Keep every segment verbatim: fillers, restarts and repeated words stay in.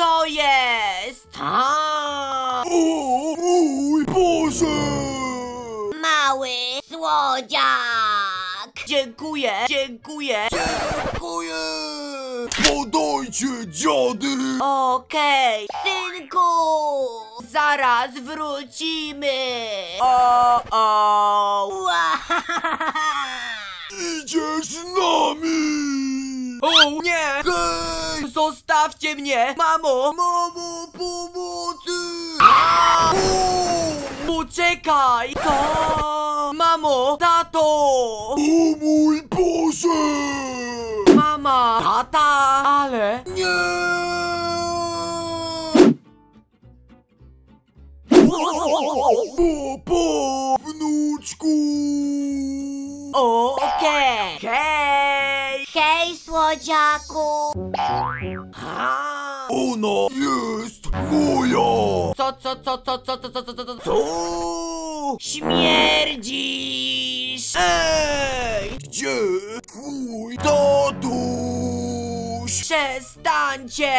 Co jest? A! O mój Boże! Mały słodziak! Dziękuję, dziękuję! Dziękuję! Podajcie, dziady! Okej, synku! Zaraz wrócimy! O, o! Idziesz z nami! O nie! Hej! Zostawcie mnie! Mamo! Mamo, pomocy! Poczekaj! Co? Mamo! Tato! O mój Boże! Mama! Tata! Ale... Nie! Papa, wnuczku! O, okej! Hej! Hej, słodziaku! A, Ona jest moja! Co, co, co, co, co, co, co, co, co, co? Co? Śmierdzisz! Ej! Gdzie twój tatuś? Przestańcie!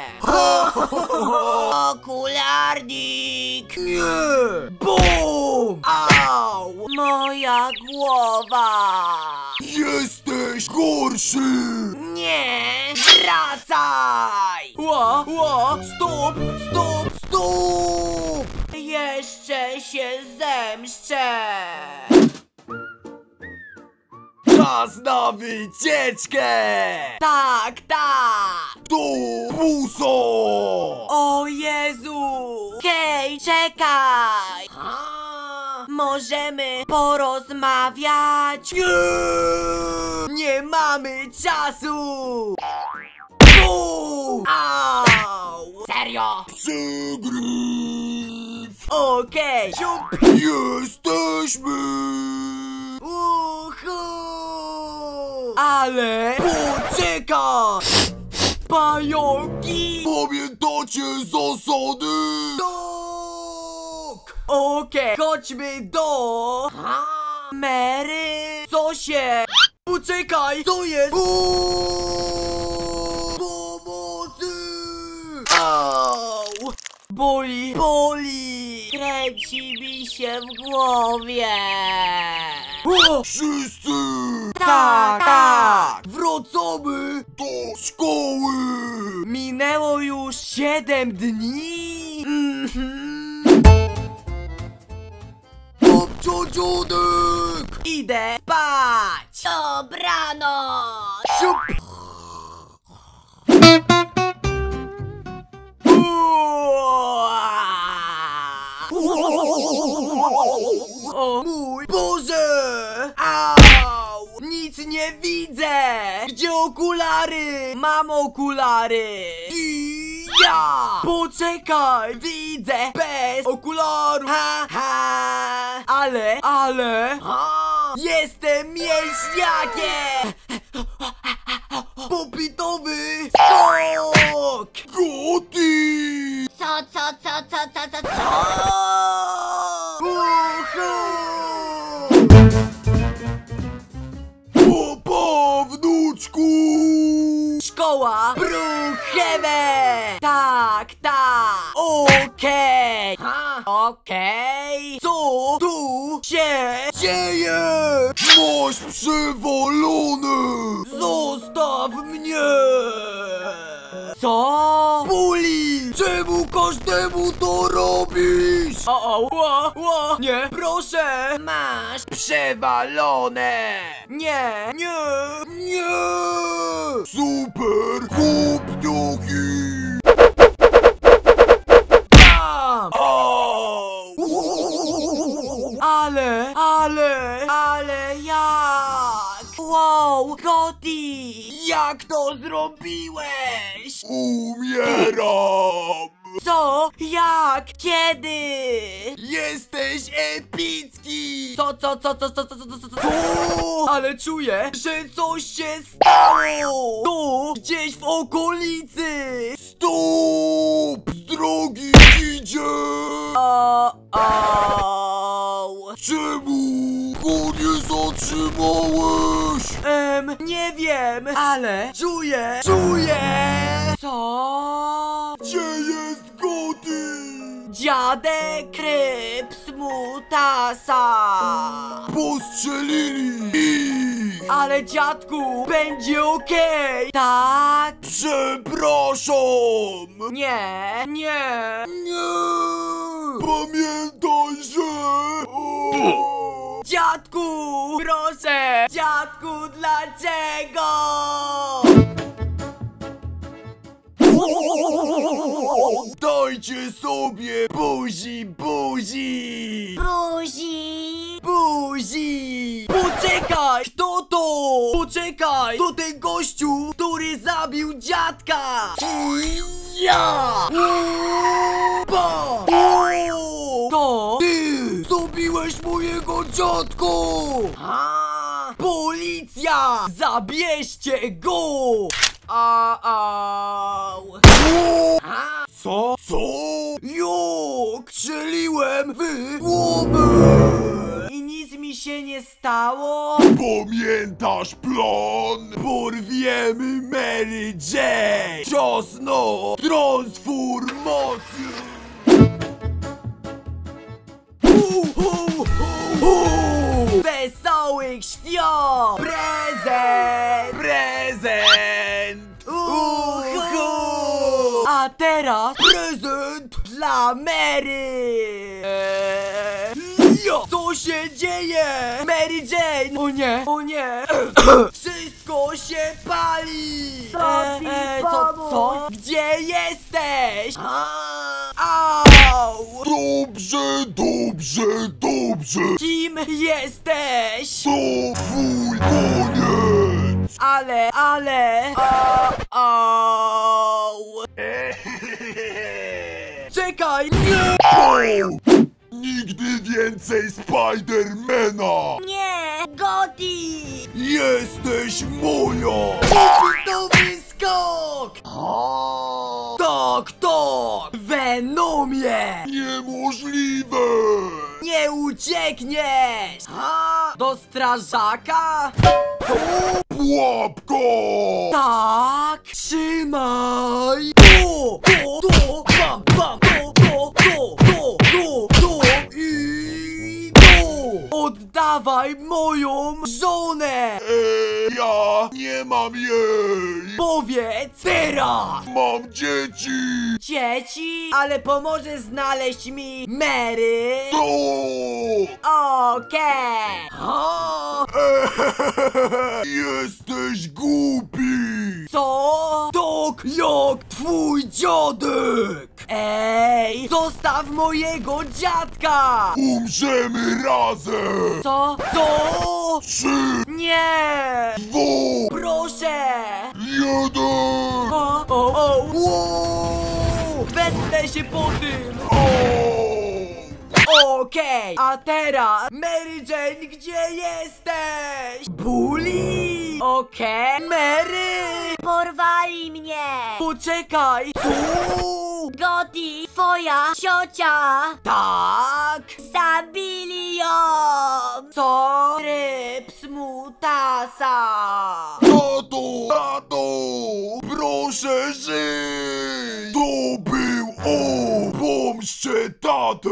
Okularnik! Nie! Bum! Au! Moja głowa! Jesteś gorszy! Nie! Wracaj! Ła, ła! Stop! Stop! Stop! Jeszcze się zemszczę! Czas na wycieczkę! Tak, tak! To buso! O Jezu! Hej, czekaj! A, możemy porozmawiać? Nie! Nie mamy czasu! Bum! Au! Serio? Przegryw! Okej! Siup! Jesteśmy! Uhu! Ale... Poczekaj! Pająki! Pamiętacie zasady? Tak! Okej, chodźmy do... A, Mary! Co się... Poczekaj! Co jest? Pomocy! Au! Boli, boli! Kręci mi się w głowie! O! Wszyscy! Tak, tak! Wracamy do szkoły! Minęło już siedem dni? Mhm. Babcia, dziadek! Idę spać! Dobranoc! Siup! O mój Boże! Au! Nic nie widzę! Gdzie okulary? Mam okulary! I ja! Poczekaj! Widzę bez okularów! Ha, ha! Ale, ale... Ha! Jestem mięśniakiem! Popitowy skok! Gotti! Co, co, co, co, co, co, co? Uhu! Papa, wnuczku! Szkoła Brookhaven! Tak, tak! Okej! Ha, okej! Co tu się Dzieje! Masz przewalone! Zostaw mnie! Co? Buli! Czemu każdemu to robisz? O, o, ła, ła, nie, proszę! Masz przewalone! Nie, nie! Nie! Super chłopniaki! Tam! Au! Ale, ale, ale jak? Wow, Gotti! Jak to zrobiłeś? Umieram! Co? Jak? Kiedy? Jesteś epicki! Co, co, co, co, co, co, co, co, co, co? Ale czuję, że coś się stało! Tu, gdzieś w okolicy! Stop! Z drogi idzie! O, o. Czemu go nie zatrzymałeś? Em, nie wiem, ale czuję, czuję! Co? Gdzie jest Gotti? Dziadek Kryp Smutasa. Postrzelili ich! Ale dziadku, będzie okej. Tak? Przepraszam! Nie, nie. Nie! Pamiętaj, że... O! Dziadku, proszę. Dziadku, dlaczego? Dajcie sobie buzi, buzi! Buzi! Buzi! Poczekaj! Kto to? Poczekaj! To ten gościu, który zabił dziadka! Ja! Ba! To Ty! Zabiłeś mojego dziadka! A, policja! Zabierzcie go! A, au. A, Co? Co? Juk! Strzeliłem w głowę! I nic mi się nie stało? Pamiętasz plan? Porwiemy Mary Jane! Czosno! Transformacja! Hu, hu, hu, hu. Wesołych świąt! Prezent! Prezent! Uhu. A teraz prezent dla Mary! Eee, ja. Co się dzieje? Mary Jane! O nie, o nie! Wszystko się pali! Papi, co, pomóż. co? Gdzie jesteś? A, au! Dobrze, dobrze, dobrze! Kim jesteś? To twój koniec! Ale, ale... A, au! Czekaj! Nie! Nigdy więcej Spidermana! Nie! Gotti! Jesteś moja! Nowy skok! Tak, tak! Venomie! Niemożliwe! Nie uciekniesz! Ha? Do strażaka? Pułapka! Tak! Trzymaj! To, to, to! Bam, bam! To, to, to, to, to, to! I to! Oddawaj moją żonę! Eee, ja nie mam jej! Powiedz teraz! Mam dzieci! Dzieci? Ale pomoże znaleźć mi Mary? To! Okej! O, Jesteś głupi! co? Tak jak twój dziadek! Ej, zostaw mojego dziadka! Umrzemy razem! Co? Co? Trzy, Nie! dwa, Proszę! jeden! O, o, o! Wow! Wezmę się po tym! O! Okej, a teraz Mary Jane, gdzie jesteś? Bully! Okej, Mary! Porwali mnie! Poczekaj! Tu! Gotti! Twoja ciocia! Tak! Zabili ją! Co? Ryb Smutasa! Tato! Tato! Proszę żyj! To był on! Pomszczę tatę!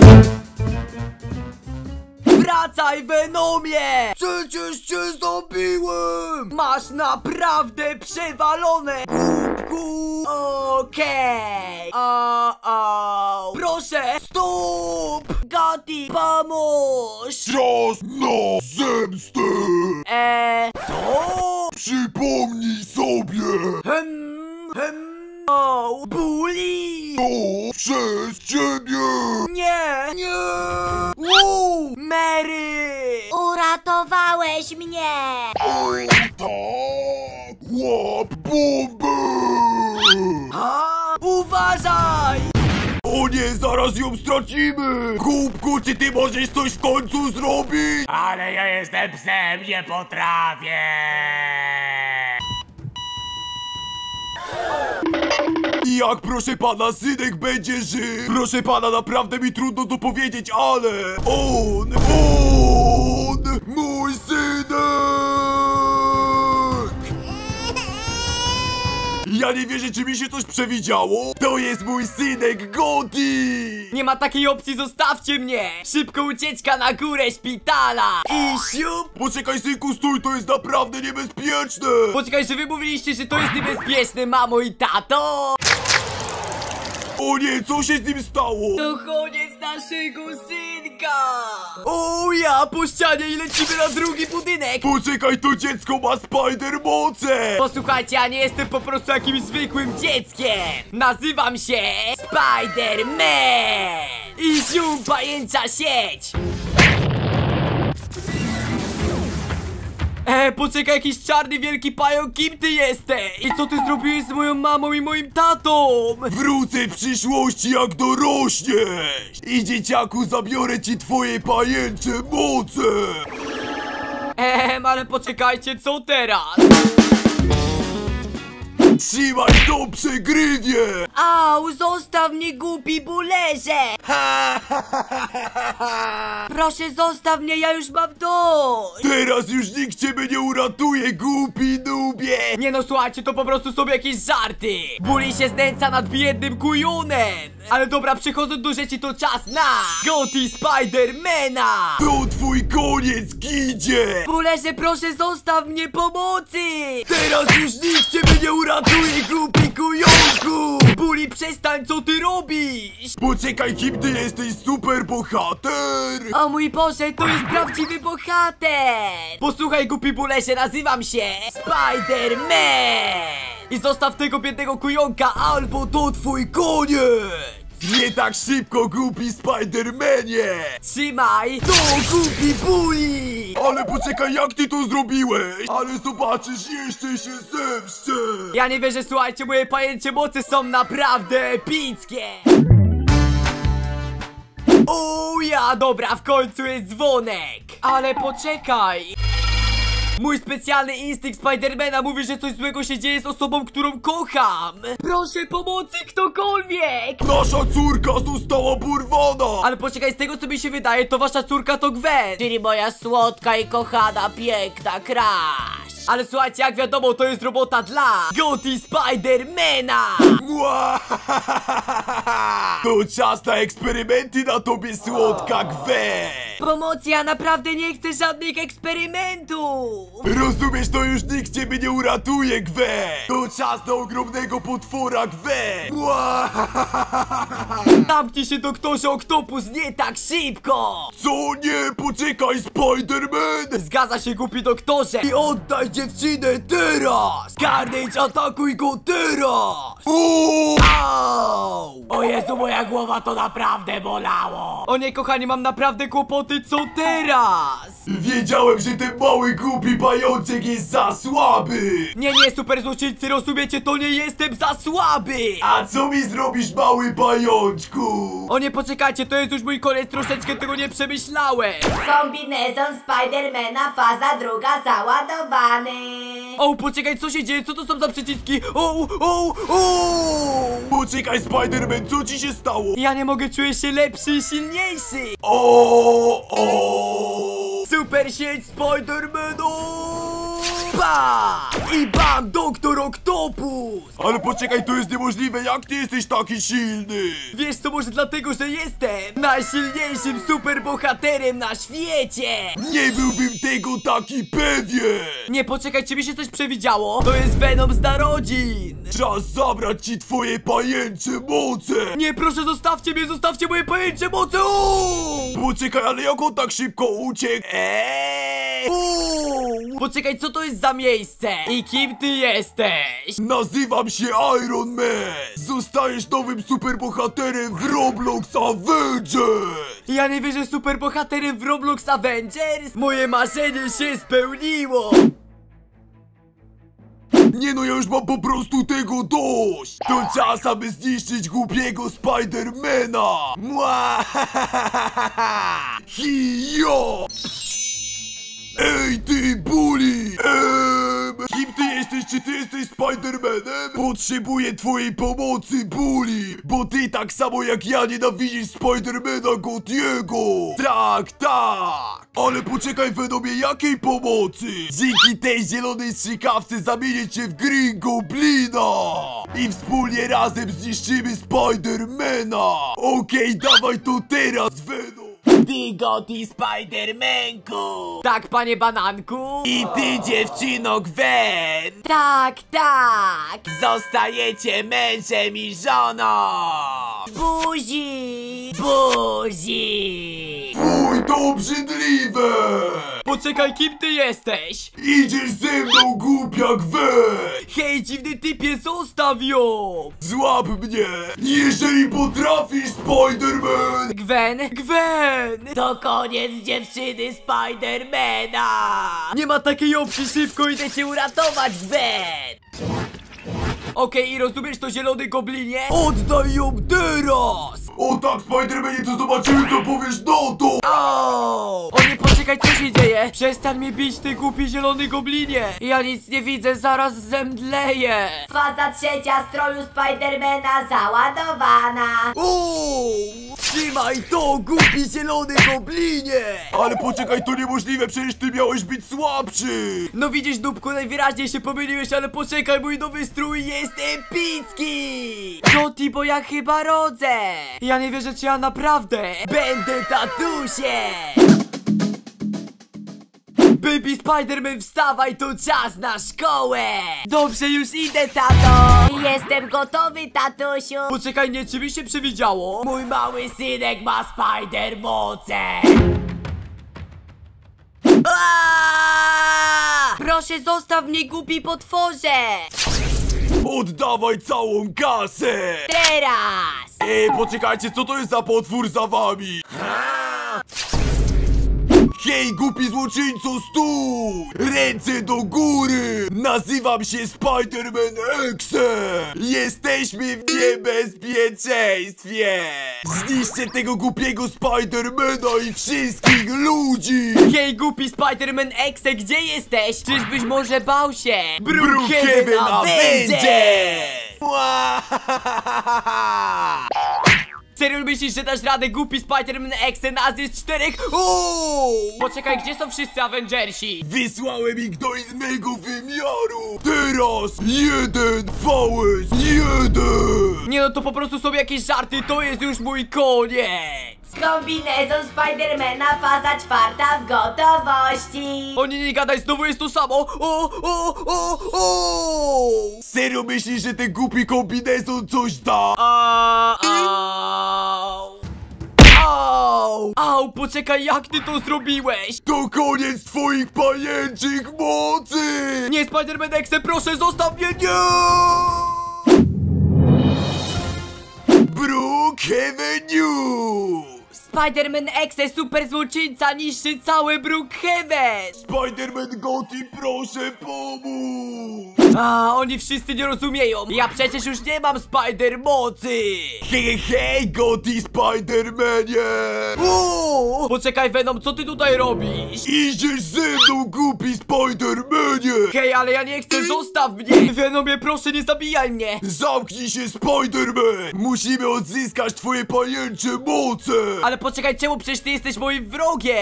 Wracaj, Venomie! Przecież cię zabiłem! Masz naprawdę przewalone, głupku! Okej! O, o! Proszę, stop! Gotti, pomóż! Czas na zemstę! Eee, co? Przypomnij sobie! Hm, hm, o, Bully! To przez ciebie! Nie, nie! Wow, Mary! Uratowałeś mnie! O tak! Łap bombę! A, uważaj! O nie, zaraz ją stracimy! Głupku, czy ty możesz coś w końcu zrobić? Ale ja jestem psem, nie potrafię! Jak proszę pana synek będzie żył? Proszę pana, naprawdę mi trudno to powiedzieć, ale on, on, mój synek! Ja nie wierzę, czy mi się coś przewidziało. To jest mój synek Gotti. Nie ma takiej opcji, zostawcie mnie! Szybko ucieczka na górę szpitala! I siup! Poczekaj, synku, stój, to jest naprawdę niebezpieczne. Poczekaj, że wy mówiliście, że to jest niebezpieczne, mamo i tato! O nie, co się z nim stało? To koniec naszego synka! O ja, po ścianie i lecimy na drugi budynek! Poczekaj, to dziecko ma spider moce. Posłuchajcie, ja nie jestem po prostu jakimś zwykłym dzieckiem! Nazywam się Spider-Man! I zium, pajęcza sieć! E, poczekaj, jakiś czarny wielki pająk, kim ty jesteś? I co ty zrobiłeś z moją mamą i moim tatą? Wrócę w przyszłości, jak dorośniesz. I dzieciaku, zabiorę ci twoje pajęcze moce. Ehem, ale poczekajcie, co teraz? Trzymaj to, przegrywie. Au, zostaw mnie, głupi bulerze! Proszę, zostaw mnie, ja już mam dość! Teraz już nikt ciebie nie uratuje, głupi nubie. Nie no, słuchajcie, to po prostu są jakieś żarty. Bully się znęca nad biednym kujonem. Ale dobra, przechodząc do rzeczy, to czas na Gotti Spidermana. To twój koniec, kidzie. Bulerze, proszę, zostaw mnie, pomocy! Teraz już nikt ciebie nie uratuje, głupi kujonku. Bully, przestań, co ty robisz? Poczekaj, kim ty jesteś, super bohater. O mój Boże, to jest prawdziwy bohater! Posłuchaj, głupi Bullerze, nazywam się Spider-Man. I zostaw tego biednego kujonka, albo to twój koniec. Nie tak szybko, głupi Spidermanie. Trzymaj to, głupi Bully. Ale poczekaj, jak ty to zrobiłeś? Ale zobaczysz, jeszcze się zemszczę. Ja nie wierzę, słuchajcie, moje pajęcie mocy są naprawdę epickie. O ja, dobra, w końcu jest dzwonek. Ale poczekaj. Mój specjalny instynkt Spidermana mówi, że coś złego się dzieje z osobą, którą kocham. Proszę pomocy, ktokolwiek. Nasza córka została porwana. Ale poczekaj, z tego co mi się wydaje, to wasza córka to Gwen. Czyli moja słodka i kochana, piękna Crash! Ale słuchajcie, jak wiadomo, to jest robota dla Gotti Spidermana. To czas na eksperymenty na tobie, słodka Gwen. Pomocy, ja naprawdę nie chcę żadnych eksperymentów! Rozumiesz, to już nikt ciebie nie uratuje, Gwen. To czas na ogromnego potwora, Gwen. Zamknij się, doktorze Oktopus, nie tak szybko. Co nie? Poczekaj, Spiderman. Zgadza się, głupi doktorze. I oddaj dziewczynę teraz. Carnage, atakuj go teraz. O! Au! O Jezu, moja głowa to naprawdę bolało. O nie, kochani, mam naprawdę kłopoty, co teraz? Wiedziałem, że ten mały głupi pajączek jest za słaby. Nie, nie, super złoczyńcy, rozumiecie, to nie jestem za słaby. A co mi zrobisz, mały pajączku? O nie, poczekajcie, to jest już mój koniec, troszeczkę tego nie przemyślałem. Kombinezon Spidermana, faza druga, załadowany! O, poczekaj, co się dzieje, co to są za przyciski? O, o, o! Poczekaj, Spiderman, co ci się stało? Ja nie mogę, czuję się lepszy i silniejszy. O, o. Super sieć Spidermana! Pa! I bam, doktor Oktopus! Ale poczekaj, to jest niemożliwe, jak ty jesteś taki silny? Wiesz co, może dlatego, że jestem najsilniejszym superbohaterem na świecie! Nie byłbym tego taki pewien! Nie, poczekaj, czy mi się coś przewidziało? To jest Venom z narodzin! Czas zabrać ci twoje pajęcze moce! Nie, proszę, zostawcie mnie, zostawcie moje pojęcie mocy! Uuu! Poczekaj, ale jak on tak szybko uciekł? Eee! Uuu! Poczekaj, co to jest za miejsce? I kim ty jesteś? Nazywam się Iron Man! Zostajesz nowym superbohaterem w Roblox Avengers! Ja nie wierzę, superbohaterem w Roblox Avengers? Moje marzenie się spełniło! Nie no, ja już mam po prostu tego dość! To czas, aby zniszczyć głupiego Spidermana! Hijo! Ej ty, Bully! Eee, kim ty jesteś, czy ty jesteś Spidermanem? Potrzebuję twojej pomocy, Bully, bo ty tak samo jak ja nienawidzisz Spidermana Gotiego. Tak, tak. Ale poczekaj, Venomie, jakiej pomocy? Dzięki tej zielonej strzykawce zamienię cię w Green Goblina i wspólnie razem zniszczymy Spidermana. Okej, dawaj to teraz, Venom. Ty Goti Spidermanku! Tak, panie bananku? I ty dziewczyno Gwen! Tak, tak! Zostajecie mężem i żoną! Buzi! Buzi! Fuj, to obrzydliwe! Poczekaj, kim ty jesteś? Idziesz ze mną, głupia Gwen! Hej, dziwny typie, zostaw ją! Złap mnie! Jeżeli potrafisz, Spiderman! Gwen, Gwen! To koniec dziewczyny Spidermana! Nie ma takiej opcji, szybko idę cię uratować, Gwen! Okej, i rozumiesz to, zielony goblinie? Oddaj ją teraz! O tak, Spidermanie, to zobaczymy, co powiesz na to! O! O nie, poczekaj, co się dzieje? Przestań mnie bić, ty głupi zielony goblinie! Ja nic nie widzę, zaraz zemdleję! Faza trzecia stroju Spidermana załadowana. O! Trzymaj to, głupi zielony goblinie! Ale poczekaj, to niemożliwe, przecież ty miałeś być słabszy! No widzisz, dupku, najwyraźniej się pomyliłeś, ale poczekaj, mój nowy strój jest epicki! Gotti, bo ja chyba rodzę! Ja nie wierzę, czy ja naprawdę będę tatusiem! Baby Spiderman, wstawaj, to czas na szkołę! Dobrze, już idę, tato! Jestem gotowy, tatusiu. Poczekaj, nie, czy mi się przewidziało? Mój mały synek ma Spider moce! Aaaa! Proszę, zostaw mnie, głupi potworze! Oddawaj całą kasę! Teraz! Ej, poczekajcie, co to jest za potwór za wami? Hej, głupi złoczyńco, stój! Ręce do góry! Nazywam się Spiderman Exe! Jesteśmy w niebezpieczeństwie! Zniszczę tego głupiego Spidermana i wszystkich ludzi! Hej, głupi Spiderman Exe, gdzie jesteś? Czyżbyś może bał się? Brookhaven Avengers! Serio myślisz, że dasz radę, głupi Spiderman Exe, nas jest czterech? O! Poczekaj, gdzie są wszyscy Avengersi? Wysłałem ich do innego wymiaru! Teraz jeden V S jeden! Nie no, to po prostu są jakieś żarty, to jest już mój koniec! Kombinezon Spidermana faza czwarta w gotowości. O nie, nie gadaj, znowu jest to samo! O, o, o, o! Serio myślisz, że ten głupi kombinezon coś da? A, au! Au! Au, poczekaj, jak ty to zrobiłeś? To koniec twoich pajęczych mocy! Nie, Spiderman Exe, proszę, zostaw mnie, nie! Brookhaven News! Spiderman Exe, super złoczyńca, niszczy całe Brookhaven! Spiderman Gotti, proszę pomóż! A, oni wszyscy nie rozumieją. Ja przecież już nie mam Spider mocy. Hej, hej, Gotti Spidermanie! O! Poczekaj, Venom, co ty tutaj robisz? Idziesz ze mną, głupi Spidermanie! Hej, ale ja nie chcę, zostaw mnie. Venomie, proszę, nie zabijaj mnie. Zamknij się, Spiderman! Musimy odzyskać twoje pajęcze moce! Ale poczekaj, czemu? Przecież ty jesteś moim wrogiem.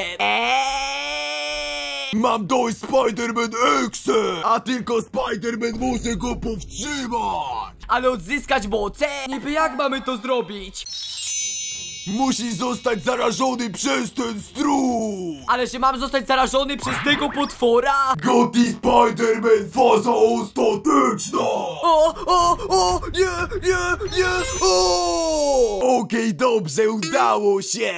Eee. Mam dość Spiderman Exe! A tylko Spiderman może go powstrzymać! Ale odzyskać moce? Niby jak mamy to zrobić? Musisz zostać zarażony przez ten strój! Ale że mam zostać zarażony przez tego potwora? Gotti Spiderman, faza ostateczna! O, o, o, nie, nie, nie, o! Okej, dobrze, udało się!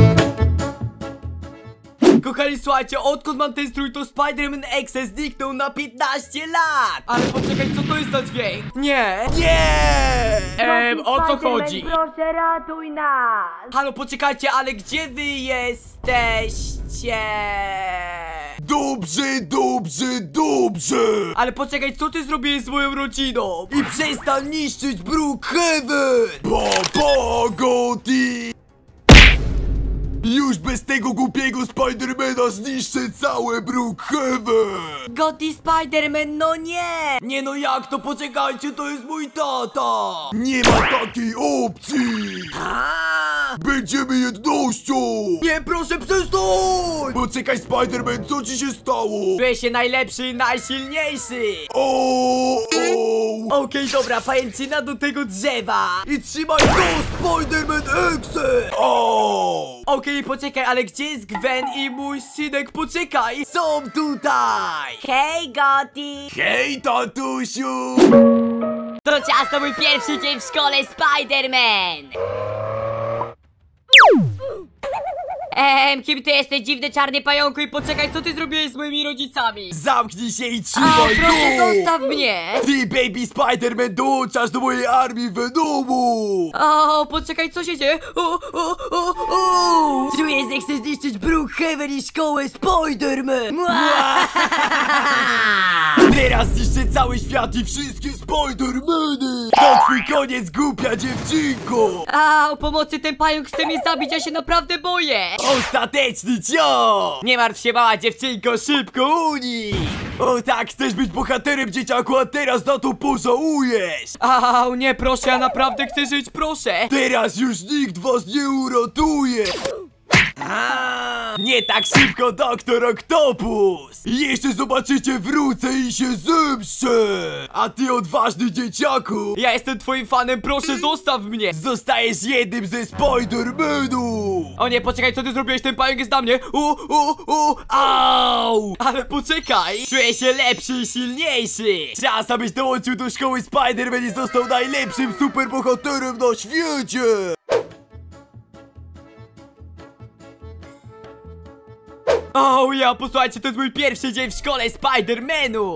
Kochani, słuchajcie, odkąd mam ten strój, to Spiderman Exe zniknął na piętnaście lat! Ale poczekaj, co to jest za dźwięk? Nie! Nie! Ehm, o co Spiderman, chodzi? proszę, ratuj nas. Halo, poczekajcie, ale gdzie wy jesteście? Dobrze, dobrze, dobrze! Ale poczekaj, co ty zrobiłeś z moją rodziną? I przestań niszczyć Brookhaven! Pa, pa, Gotti! Już bez tego głupiego Spidermana zniszczę całe Brookhaven! Goty Spiderman, no nie! Nie no jak to? Poczekajcie, to jest mój tata! Nie ma takiej opcji! A! Będziemy jednością! Nie, proszę przestań! Poczekaj, Spiderman, co ci się stało? Czuję się najlepszy i najsilniejszy! O, o. Okej, dobra, pajęczyna do tego drzewa! I trzymaj to, Spiderman Exe! O. Okej, poczekaj, ale gdzie jest Gwen i mój synek? Poczekaj! Są tutaj! Hej, Gotti! Hej, tatusiu! To czas na mój pierwszy dzień w szkole Spider-Man! Ehm, kim ty jesteś, dziwny czarny pająku? I poczekaj, co ty zrobiłeś z moimi rodzicami? Zamknij się i A, trzymaj proszę, to! zostaw mnie! Ty, baby Spiderman, dołączasz do mojej armii Venomu! O, poczekaj, co się dzieje? O, o, o, o! Czuję, że chcę zniszczyć Brookhaven i szkołę Spiderman! Teraz zniszczę cały świat i wszystkie Spidermany! To twój koniec, głupia dziewczynko! A, o pomocy, ten pająk chce mnie zabić, ja się naprawdę boję! Ostateczny cios! Nie martw się, mała dziewczynko, szybko unik! O tak, chcesz być bohaterem, dzieciaku, a teraz na to pożałujesz! Au, nie, proszę, ja naprawdę chcę żyć, proszę! Teraz już nikt was nie uratuje! A, Nie tak szybko, doktor Octopus! Jeszcze zobaczycie, wrócę i się zemszczę! A ty, odważny dzieciaku, ja jestem twoim fanem, proszę, zostaw mnie! zostajesz jednym ze Spidermanów! O nie, poczekaj, co ty zrobiłeś? Ten pająk jest na mnie! O, o, o, au! Ale poczekaj! Czuję się lepszy i silniejszy! Czas, abyś dołączył do szkoły Spider-Man i został najlepszym superbohaterem na świecie! O, ja, posłuchajcie, to jest mój pierwszy dzień w szkole Spidermanu!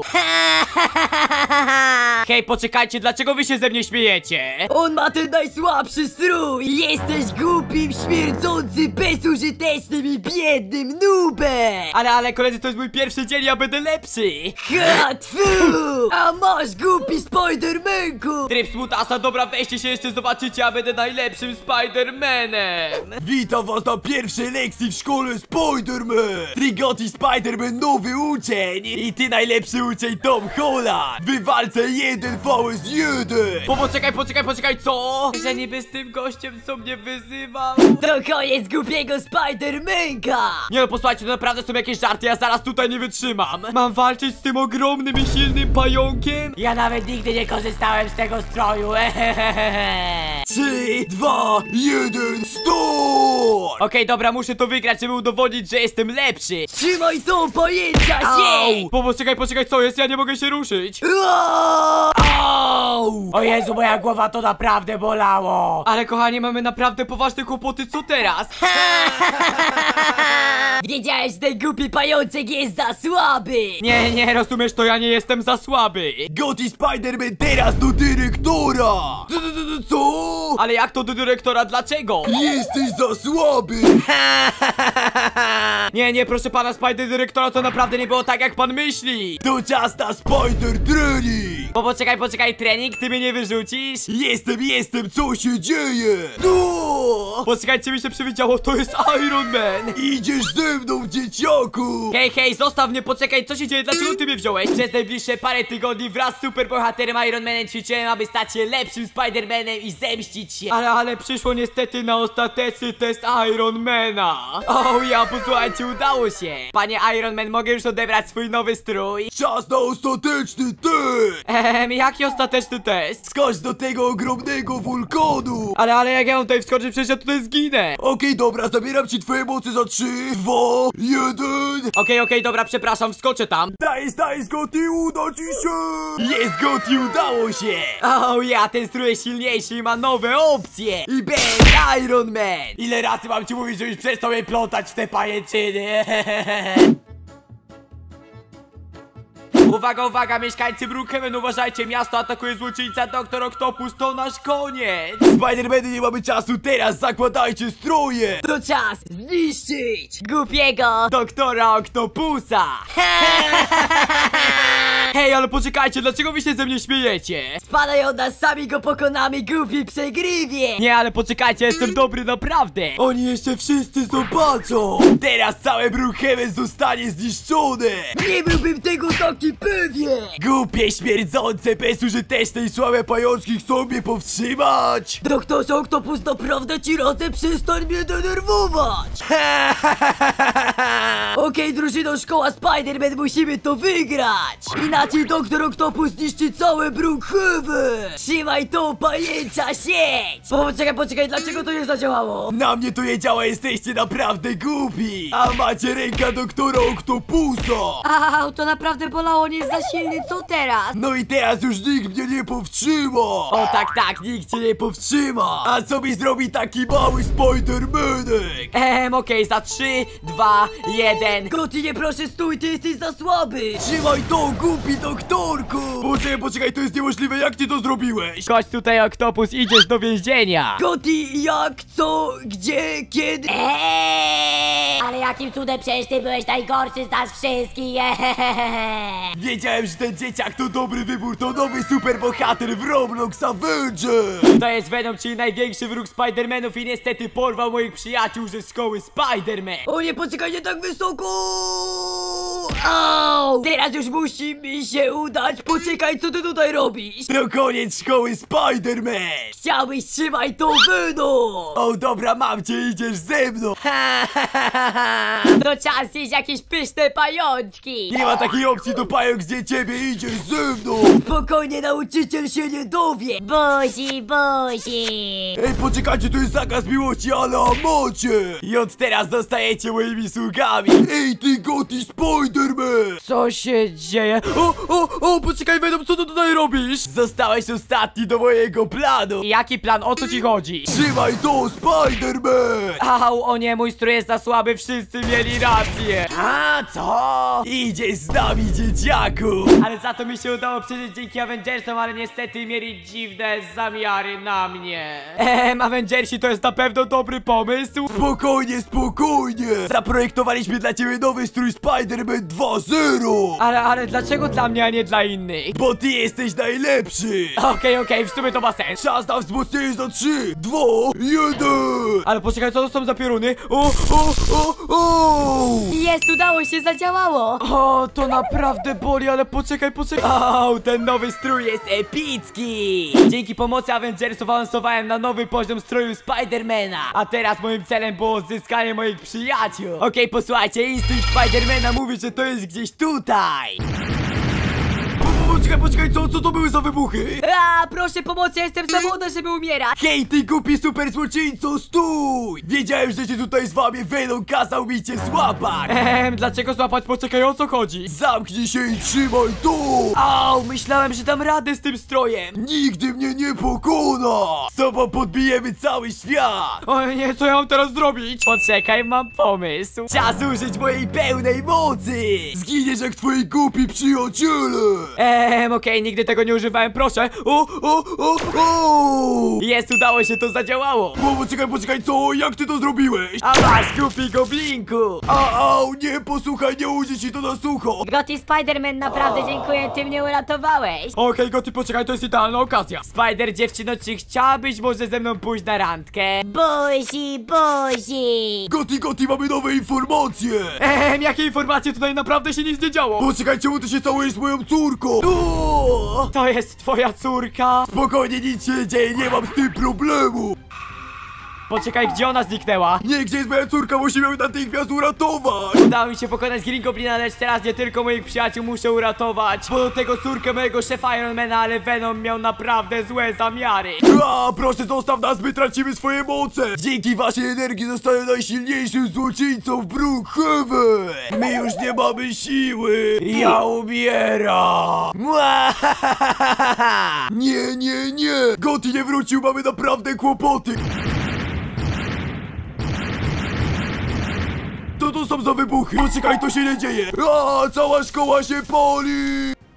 Hej, poczekajcie, dlaczego wy się ze mnie śmiejecie? On ma ten najsłabszy strój! Jesteś głupim, śmierdzącym, bezużytecznym i biednym noobem! Ale, ale koledzy, to jest mój pierwszy dzień, ja będę lepszy! Ha, tfu! A masz, głupi Spidermanku! Tryb smutasa, dobra, weźcie się jeszcze, zobaczycie, ja będę najlepszym Spidermanem! Witam was na pierwszej lekcji w szkole Spider-Man! Trigoty Spider-Man, nowy uczeń! I ty najlepszy uczeń Tom Holland! W walce jeden vs jeden! Po, poczekaj, poczekaj, poczekaj, co? Że niby z tym gościem, co mnie wyzywał? To koniec głupiego Spidermanka! Nie no, posłuchajcie, to naprawdę są jakieś żarty, ja zaraz tutaj nie wytrzymam. Mam walczyć z tym ogromnym i silnym pająkiem? Ja nawet nigdy nie korzystałem z tego stroju. trzy, dwa, jeden, start! Okej, dobra, muszę to wygrać, żeby udowodnić, że jestem lepszy. Trzymaj to, pojęcia się! Po, poczekaj, poczekaj, co jest? Ja nie mogę się ruszyć. Au! O Jezu, moja głowa to naprawdę bolało. Ale kochanie, mamy naprawdę poważne kłopoty, co teraz? Wiedziałeś, że ten głupi pajączek jest za słaby! Nie, nie, rozumiesz, to ja nie jestem za słaby! Goty Spider-Man, teraz do dyrektora! Co? Ale jak to do dyrektora, dlaczego? Jesteś za słaby! Nie, nie, proszę pana Spider dyrektora, to naprawdę nie było tak, jak pan myśli! To czas na Spider Training! Bo poczekaj, poczekaj, trening, ty mnie nie wyrzucisz? Jestem, jestem, co się dzieje? No! Poczekajcie, mi się przewidziało, to jest Iron Man! Idziesz ze mną, dzieciaku! Hej, hej, zostaw mnie, poczekaj, co się dzieje, dlaczego ty mnie wziąłeś? Przez najbliższe parę tygodni wraz z superbohaterem Iron Manem ćwiczyłem, aby stać się lepszym Spider-Manem i zemścić się. Ale, ale przyszło niestety na ostateczny test Iron Mana. O, ja, posłuchajcie, udało się. Panie Iron Man, mogę już odebrać swój nowy strój? Czas na ostateczny test! Ehm, jaki ostateczny test? Skocz do tego ogromnego wulkanu! Ale, ale jak ja mam tutaj wskoczyć, przecież ja tutaj zginę. Okej, dobra, zabieram ci twoje mocy za trzy, dwa, jeden. Okej, okej, dobra, przepraszam, wskoczę tam. Dajesz, dajesz, Goty, uda ci się! Jest, Goty, udało się! O, ja, ten strój jest silniejszy i ma nowe opcje. I będzie Iron Man. Ile razy mam ci mówić, żebyś przestał mnie plątać w te pajęczyny? Uwaga, uwaga, mieszkańcy Brookhaven, uważajcie, miasto atakuje złoczyńca, doktor Octopus, to nasz koniec. Spider-Many, nie mamy czasu, teraz zakładajcie stroje. To czas zniszczyć głupiego Doktora Octopusa. Hej, ale poczekajcie, dlaczego wy się ze mnie śmiejecie? Spadaj od nas, sami go pokonamy, głupi przegrywie. Nie, ale poczekajcie, jestem dobry naprawdę. Oni jeszcze wszyscy zobaczą. Teraz całe Brookhaven zostanie zniszczone. Nie byłbym tego taki pewien. Głupie, śmierdzące, bezużyteczne i słabe pajączki chcą mnie powstrzymać. Doktorze Octopus, naprawdę ci radzę, przestań mnie denerwować. Okej, drużyno, szkoła Spider-Man, musimy to wygrać. Inaczej doktor Octopus zniszczy całe Brookhaven. Trzymaj to, pajęcza sieć. Poczekaj, poczekaj, dlaczego to nie zadziałało? Na mnie to nie działa, jesteście naprawdę głupi. A macie ręka doktora Octopusa. Au, to naprawdę bolało, nie jest za silny, co teraz? No i teraz już nikt mnie nie powstrzyma. O tak, tak, nikt cię nie powstrzyma. A co mi zrobi taki mały Spider-Manek? Ehm, okej, za trzy, dwa, jeden. Gotti, nie proszę, stój, ty jesteś za słaby. Trzymaj to, głupi doktorku. Poczekaj, poczekaj, to jest niemożliwe, jak ty to zrobiłeś? Chodź tutaj, Octopus, idziesz do więzienia. Gotti, jak, co, gdzie, kiedy? Eee, ale jakim cudem, przecież ty byłeś najgorszy z nas wszystkich. Eee. Wiedziałem, że ten dzieciak to dobry wybór, to nowy superbohater w Roblox Avengers. To jest Venom, czyli największy wróg Spider-Manów i niestety porwał moich przyjaciół ze szkoły Spider-Man. O nie, poczekaj, nie tak wysoko! Au! Teraz już musi mi się udać. Poczekaj, co ty tutaj robisz? To koniec szkoły Spider-Man. Chciałbyś, trzymaj to, Venom! O dobra, mam cię, idziesz ze mną. To czas zjeść jakieś pyszne pajączki. Nie ma takiej opcji, to pająk zje ciebie, idziesz ze mną. Spokojnie, nauczyciel się nie dowie. Buzi, buzi. Ej, poczekajcie, to jest zakaz miłości, ale amacie. I od teraz zostajecie moimi sługami. Ej, ty Gotti Spider-Man. Co się dzieje? O, o, o, poczekaj, Venom, co ty tutaj robisz? Zostałeś ostatni do mojego planu. Jaki plan? O co ci chodzi? Trzymaj to, Spider-Man. Au, o nie, mój strój jest za słaby, wszyscy mieli rację. A co? Idziesz z nami, dzieciaku. Ale za to mi się udało przeżyć dzięki Avengersom, ale niestety mieli dziwne zamiary na mnie. Ehm, Avengersi to jest na pewno dobry pomysł. Spokojnie, spokojnie. Zaprojektowaliśmy dla ciebie nowy strój Spider-Man dwa zero. Ale, ale dlaczego dla mnie, a nie dla innych? Bo ty jesteś najlepszy. Okej, okej, w sumie to ma sens. Czas na wzmocnienie za trzy, dwa, jeden. Ale poczekaj, co to są za pioruny? O, o, o, o! Jest, udało się, zadziałało. O, to naprawdę boli, ale poczekaj, poczekaj. Au, ten nowy strój jest Epicki. Dzięki pomocy Avengersów awansowałem na nowy poziom stroju Spidermana. A teraz moim celem było odzyskanie moich przyjaciół. Okej, posłuchajcie, instynkt Spidermana mówi, że to jest gdzieś tutaj. Poczekaj, poczekaj, co, co to były za wybuchy? A, proszę pomocy, ja jestem za młoda, żeby umierać. Hej, ty głupi super złoczyńco, stój! Wiedziałem, że cię tutaj złamie, Venom kazał mi cię złapać. Ehm, dlaczego złapać? Poczekaj, o co chodzi? Zamknij się i trzymaj to! Au, myślałem, że dam radę z tym strojem. Nigdy mnie nie pokona! Z tobą podbijemy cały świat! O nie, co ja mam teraz zrobić? Poczekaj, mam pomysł. Czas użyć mojej pełnej mocy! Zginiesz jak twoi głupi przyjaciele! Ehm, okej, nigdy tego nie używałem, proszę. O, o, o, o! Jest, udało się, to zadziałało. O, poczekaj, poczekaj, co? Jak ty to zrobiłeś? A masz, głupi goblinku. A, au, nie, posłuchaj, nie ujdzie ci to na sucho! Gotti Spider-Man, naprawdę dziękuję, ty mnie uratowałeś. Okej, Gotti, poczekaj, to jest idealna okazja. Spider, dziewczyno, czy chciałabyś może ze mną pójść na randkę? Buzi, buzi. Gotti, Gotti, mamy nowe informacje! Ehm, jakie informacje? Tutaj naprawdę się nic nie działo. Poczekaj, czemu ty się całujesz z moją córką? O! To jest twoja córka. Spokojnie, nic się nie dzieje, nie mam z tym problemu! Poczekaj, gdzie ona zniknęła? Nie, gdzie jest moja córka? Musimy ją natychmiast uratować! Udało mi się pokonać Green Goblina, lecz teraz nie tylko moich przyjaciół muszę uratować, bo do tego córkę mojego szefa Ironmana, ale Venom miał naprawdę złe zamiary. A, proszę, zostaw nas, my tracimy swoje moce! Dzięki waszej energii zostanę najsilniejszym złoczyńcą w Brookhaven! My już nie mamy siły! Ja umieram! Nie, nie, nie! Gotti nie wrócił, mamy naprawdę kłopoty! Co to są za wybuchy? Poczekaj, to się nie dzieje! A, cała szkoła się pali!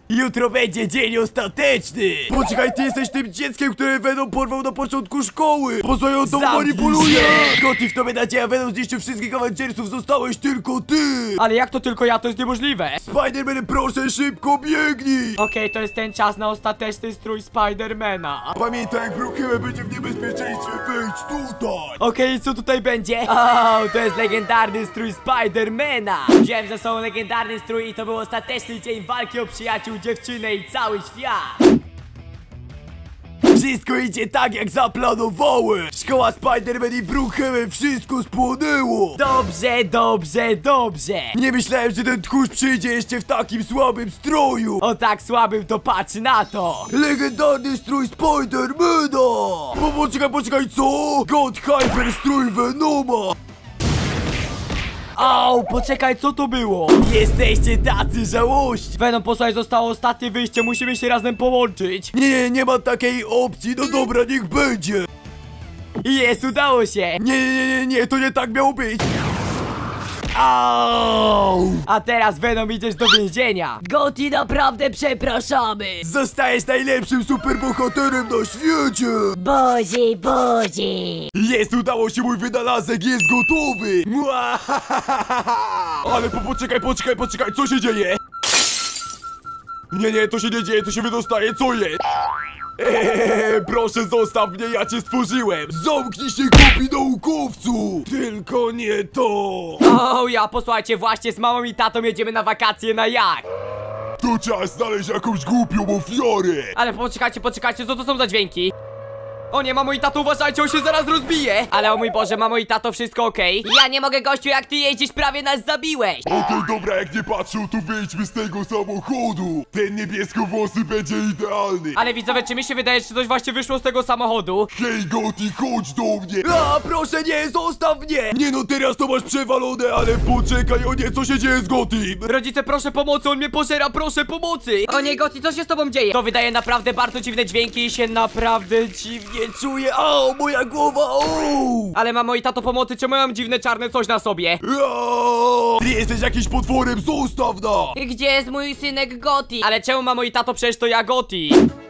Jutro będzie dzień ostateczny. Poczekaj, ty jesteś tym dzieckiem, które Venom porwał na początku szkoły. Po co ją tą Zamknij manipuluje? się. Gotti, w tobie nadzieja, Venom zniszczył wszystkich Avengersów, zostałeś tylko ty. Ale jak to tylko ja? To jest niemożliwe. Spider-Man, proszę, szybko biegnij. Okej, to jest ten czas na ostateczny strój Spidermana. Pamiętaj, jak Brookhaven będzie w niebezpieczeństwie, wejdź tutaj. Okej, co tutaj będzie? O, to jest legendarny strój Spidermana. Wziąłem ze sobą legendarny strój i to był ostateczny dzień walki o przyjaciół, dziewczynę i cały świat. Wszystko idzie tak, jak zaplanowałem. Szkoła Spider-Man i Brookhaven, wszystko spłonęło. Dobrze, dobrze, dobrze. Nie myślałem, że ten tchórz przyjdzie jeszcze w takim słabym stroju. O tak słabym to patrz na to. Legendarny strój Spider-Mana. Po, poczekaj, poczekaj, co? God Hyper strój Venoma. Au, poczekaj, co to było? Jesteście tacy żałości. Venom, posłuchaj, zostało ostatnie wyjście, musimy się razem połączyć. Nie, nie, nie ma takiej opcji, no dobra, niech będzie. Jest, udało się. Nie, nie, nie, nie, to nie tak miało być. Au! A teraz, Venom, idziesz do więzienia. Gotti, naprawdę przepraszamy. Zostajesz najlepszym superbohaterem na świecie. Buzi, buzi. Jest, udało się, mój wynalazek jest gotowy. Ale po, poczekaj, poczekaj, poczekaj, co się dzieje? Nie, nie, to się nie dzieje, to się wydostaje, co jest? Eee, proszę zostaw mnie, ja cię stworzyłem. Zamknij się, głupi naukowcu. Tylko nie to. O, ja, posłuchajcie, właśnie z mamą i tatą jedziemy na wakacje na jak. To czas znaleźć jakąś głupią ofiarę. Ale poczekajcie, poczekajcie, co to są za dźwięki? O nie, mamo i tato, uważajcie, on się zaraz rozbije. Ale o mój Boże, mamo i tato, wszystko okej? Ja nie mogę, gościu, jak ty jeździsz, prawie nas zabiłeś. Okej, dobra, jak nie patrzą, to wyjdźmy z tego samochodu. Ten niebieskowłosy będzie idealny. Ale widzowie, czy mi się wydaje, że coś właśnie wyszło z tego samochodu? Hej, Gotti, chodź do mnie. A, proszę, nie, zostaw mnie. Nie no, teraz to masz przewalone, ale poczekaj, o nie, co się dzieje z Gottim? Rodzice, proszę pomocy, on mnie pożera, proszę pomocy. O nie, Gotti, co się z tobą dzieje? To wydaje naprawdę bardzo dziwne dźwięki i się naprawdę dziwnie czuję. O, moja głowa, o! Ale mamo i tato, pomocy, czemu ja mam dziwne czarne coś na sobie? O, ty jesteś jakimś potworem, zostaw nas. Gdzie jest mój synek Gotti? Ale czemu mamo i tato, przecież to ja Gotti?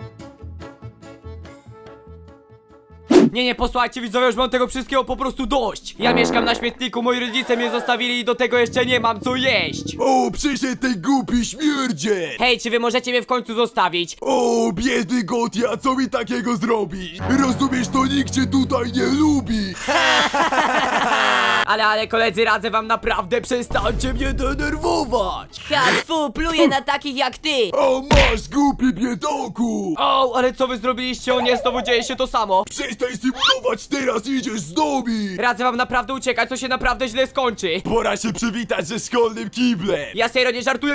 Nie, nie, posłuchajcie widzowie, już mam tego wszystkiego po prostu dość. Ja mieszkam na śmietniku, moi rodzice mnie zostawili i do tego jeszcze nie mam co jeść. O, przyszedł ten głupi śmierdzie. Hej, czy wy możecie mnie w końcu zostawić? O, biedny Gotti, a co mi takiego zrobić? Rozumiesz, to nikt cię tutaj nie lubi. Ale, ale koledzy, radzę wam naprawdę, przestańcie mnie denerwować. Hatfu, pluję na takich jak ty. O, masz, głupi biedaku. O, ale co wy zrobiliście? O nie, znowu dzieje się to samo. Przestań symulować, teraz idziesz z nami. Radzę wam naprawdę uciekać, to się naprawdę źle skończy. Pora się przywitać ze szkolnym kiblem. Ja serio nie żartuję.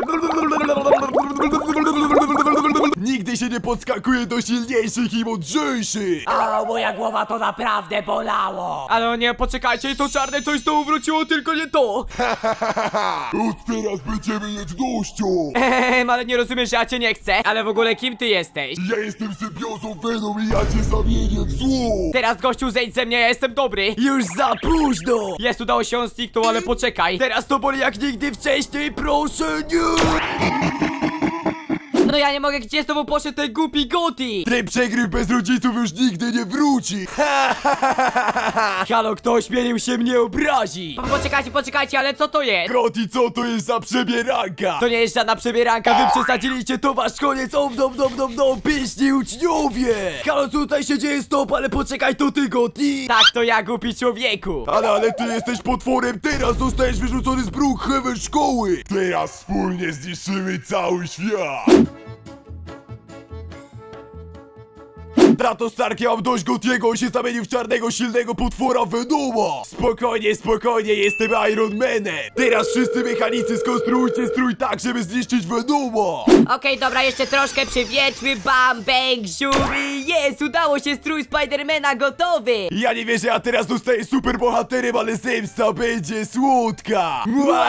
Nigdy się nie podskakuje do silniejszych i mądrzejszych. A moja głowa to naprawdę bolało. Ale o nie, poczekajcie, to czarne coś znowu wróciło, tylko nie to. Od teraz będziemy jednością. Ehem, ale nie rozumiesz, że ja cię nie chcę. Ale w ogóle kim ty jesteś? Ja jestem symbiozą Venom i ja cię zamienię w zło. Teraz gościu, zejdź ze mnie, ja jestem dobry. Już za późno. Jest, udało się, on zniknął, ale poczekaj. Teraz to boli jak nigdy wcześniej, proszę nie. No ja nie mogę, gdzie znowu poszedł ten głupi Gotti? Ten przegryw bez rodziców już nigdy nie wróci. Halo, kto ośmielił się mnie obrazić? Po, poczekajcie, poczekajcie, ale co to jest? Gotti, co to jest za przebieranka? To nie jest żadna przebieranka, wy Przesadziliście, to wasz koniec, om dom dom dom dom, pyszni uczniowie. Halo, co tutaj się dzieje, stop, ale poczekaj, to ty, Gotti. Tak, to ja, głupi człowieku. Ale, ale ty jesteś potworem, teraz zostajesz wyrzucony z Brookhaven szkoły. Teraz wspólnie zniszczymy cały świat. Brato Stark, ja mam dość Gottiego, on się zamienił w czarnego, silnego potwora Venoma. Spokojnie, spokojnie, jestem Iron Manem. Teraz wszyscy mechanicy skonstruujcie strój tak, żeby zniszczyć Venoma. Okej, dobra, jeszcze troszkę przywietrzmy, bam, bang, zium i jest, udało się, strój Spidermana gotowy. Ja nie wierzę, a teraz zostaję superbohaterem, ale zemsta będzie słodka.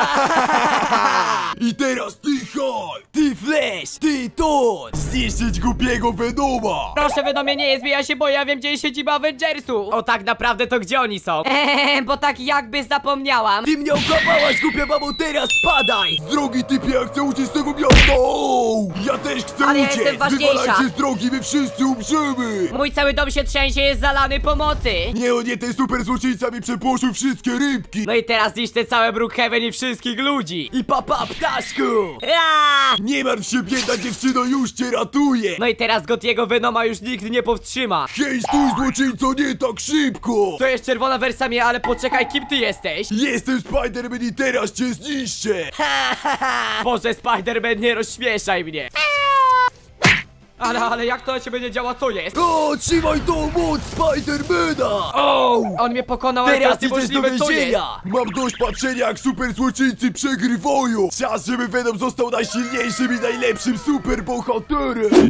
I teraz ty Hulk, ty Flash, ty Thor. Zniszczyć głupiego Venoma. Proszę, Venomie, nie jest, ja się boję, ja wiem, gdzie jest siedziba Avengersów. O tak naprawdę to gdzie oni są? Eee, bo tak jakby zapomniałam. Ty mnie okapałaś, głupia babo, teraz spadaj! Z drogi typie, ja chcę uciec z tego miasta! O! Ja też chcę Ale ja uciec! jestem ważniejsza. Wywalajcie z drogi, my wszyscy umrzemy! Mój cały dom się trzęsie, jest zalany pomocy. Nie, o nie, ten super złoczyńca mi przepłoszył wszystkie rybki! No i teraz niszczę całe Brookhaven i wszystkich ludzi. I papa, ptaszku! Aaaa! Nie martw się, biedna dziewczyno, już cię ratuję! No i teraz Gotiego Venoma już nikt nie powstrzyma. Hej, stój złoczyńco, nie tak szybko! To jest czerwona wersja mnie, ale poczekaj, kim ty jesteś? Jestem Spider-Man i teraz cię zniszczę! Boże, Spider-Man, nie rozśmieszaj mnie. Ale, ale jak to na ciebie nie działa, co jest? O, trzymaj tą moc Spidermana! O! On mnie pokonał, ale Teraz to jest idziesz do niemożliwe, co jest? więzienia! Mam dość patrzenia, jak super złoczyńcy przegrywają! Czas, żeby Venom został najsilniejszym i najlepszym superbohaterem!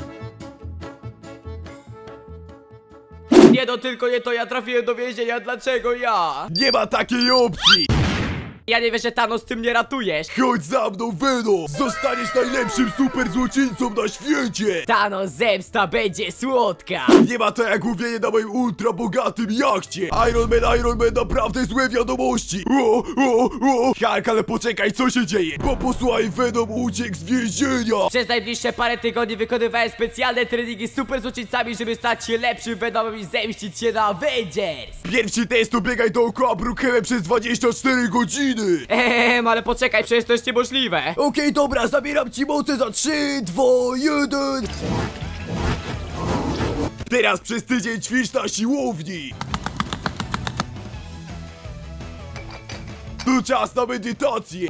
Nie no, tylko nie to, ja trafiłem do więzienia, dlaczego ja? Nie ma takiej opcji! Ja nie wiem, że Thanos, ty mnie ratujesz. Chodź za mną, Venom! Zostaniesz najlepszym super złoczyńcą na świecie! Thanos, zemsta będzie słodka. Nie ma to jak mówienie na moim ultra bogatym jachcie! Iron Man, Iron Man, naprawdę złe wiadomości! O, o, o! Hulk, ale poczekaj, co się dzieje? Bo posłuchaj, Venom uciekł z więzienia! Przez najbliższe parę tygodni wykonywałem specjalne treningi z super złoczyńcami, żeby stać się lepszym Venomem i zemścić się na Avengers. Pierwszy test to biegaj dookoła Brookhaven przez dwadzieścia cztery godziny! Ehem, ale poczekaj, przecież to jest niemożliwe. Okej, okay, dobra, zabieram ci moce za trzy, dwa, jeden. Teraz przez tydzień ćwicz na siłowni! To czas na medytację!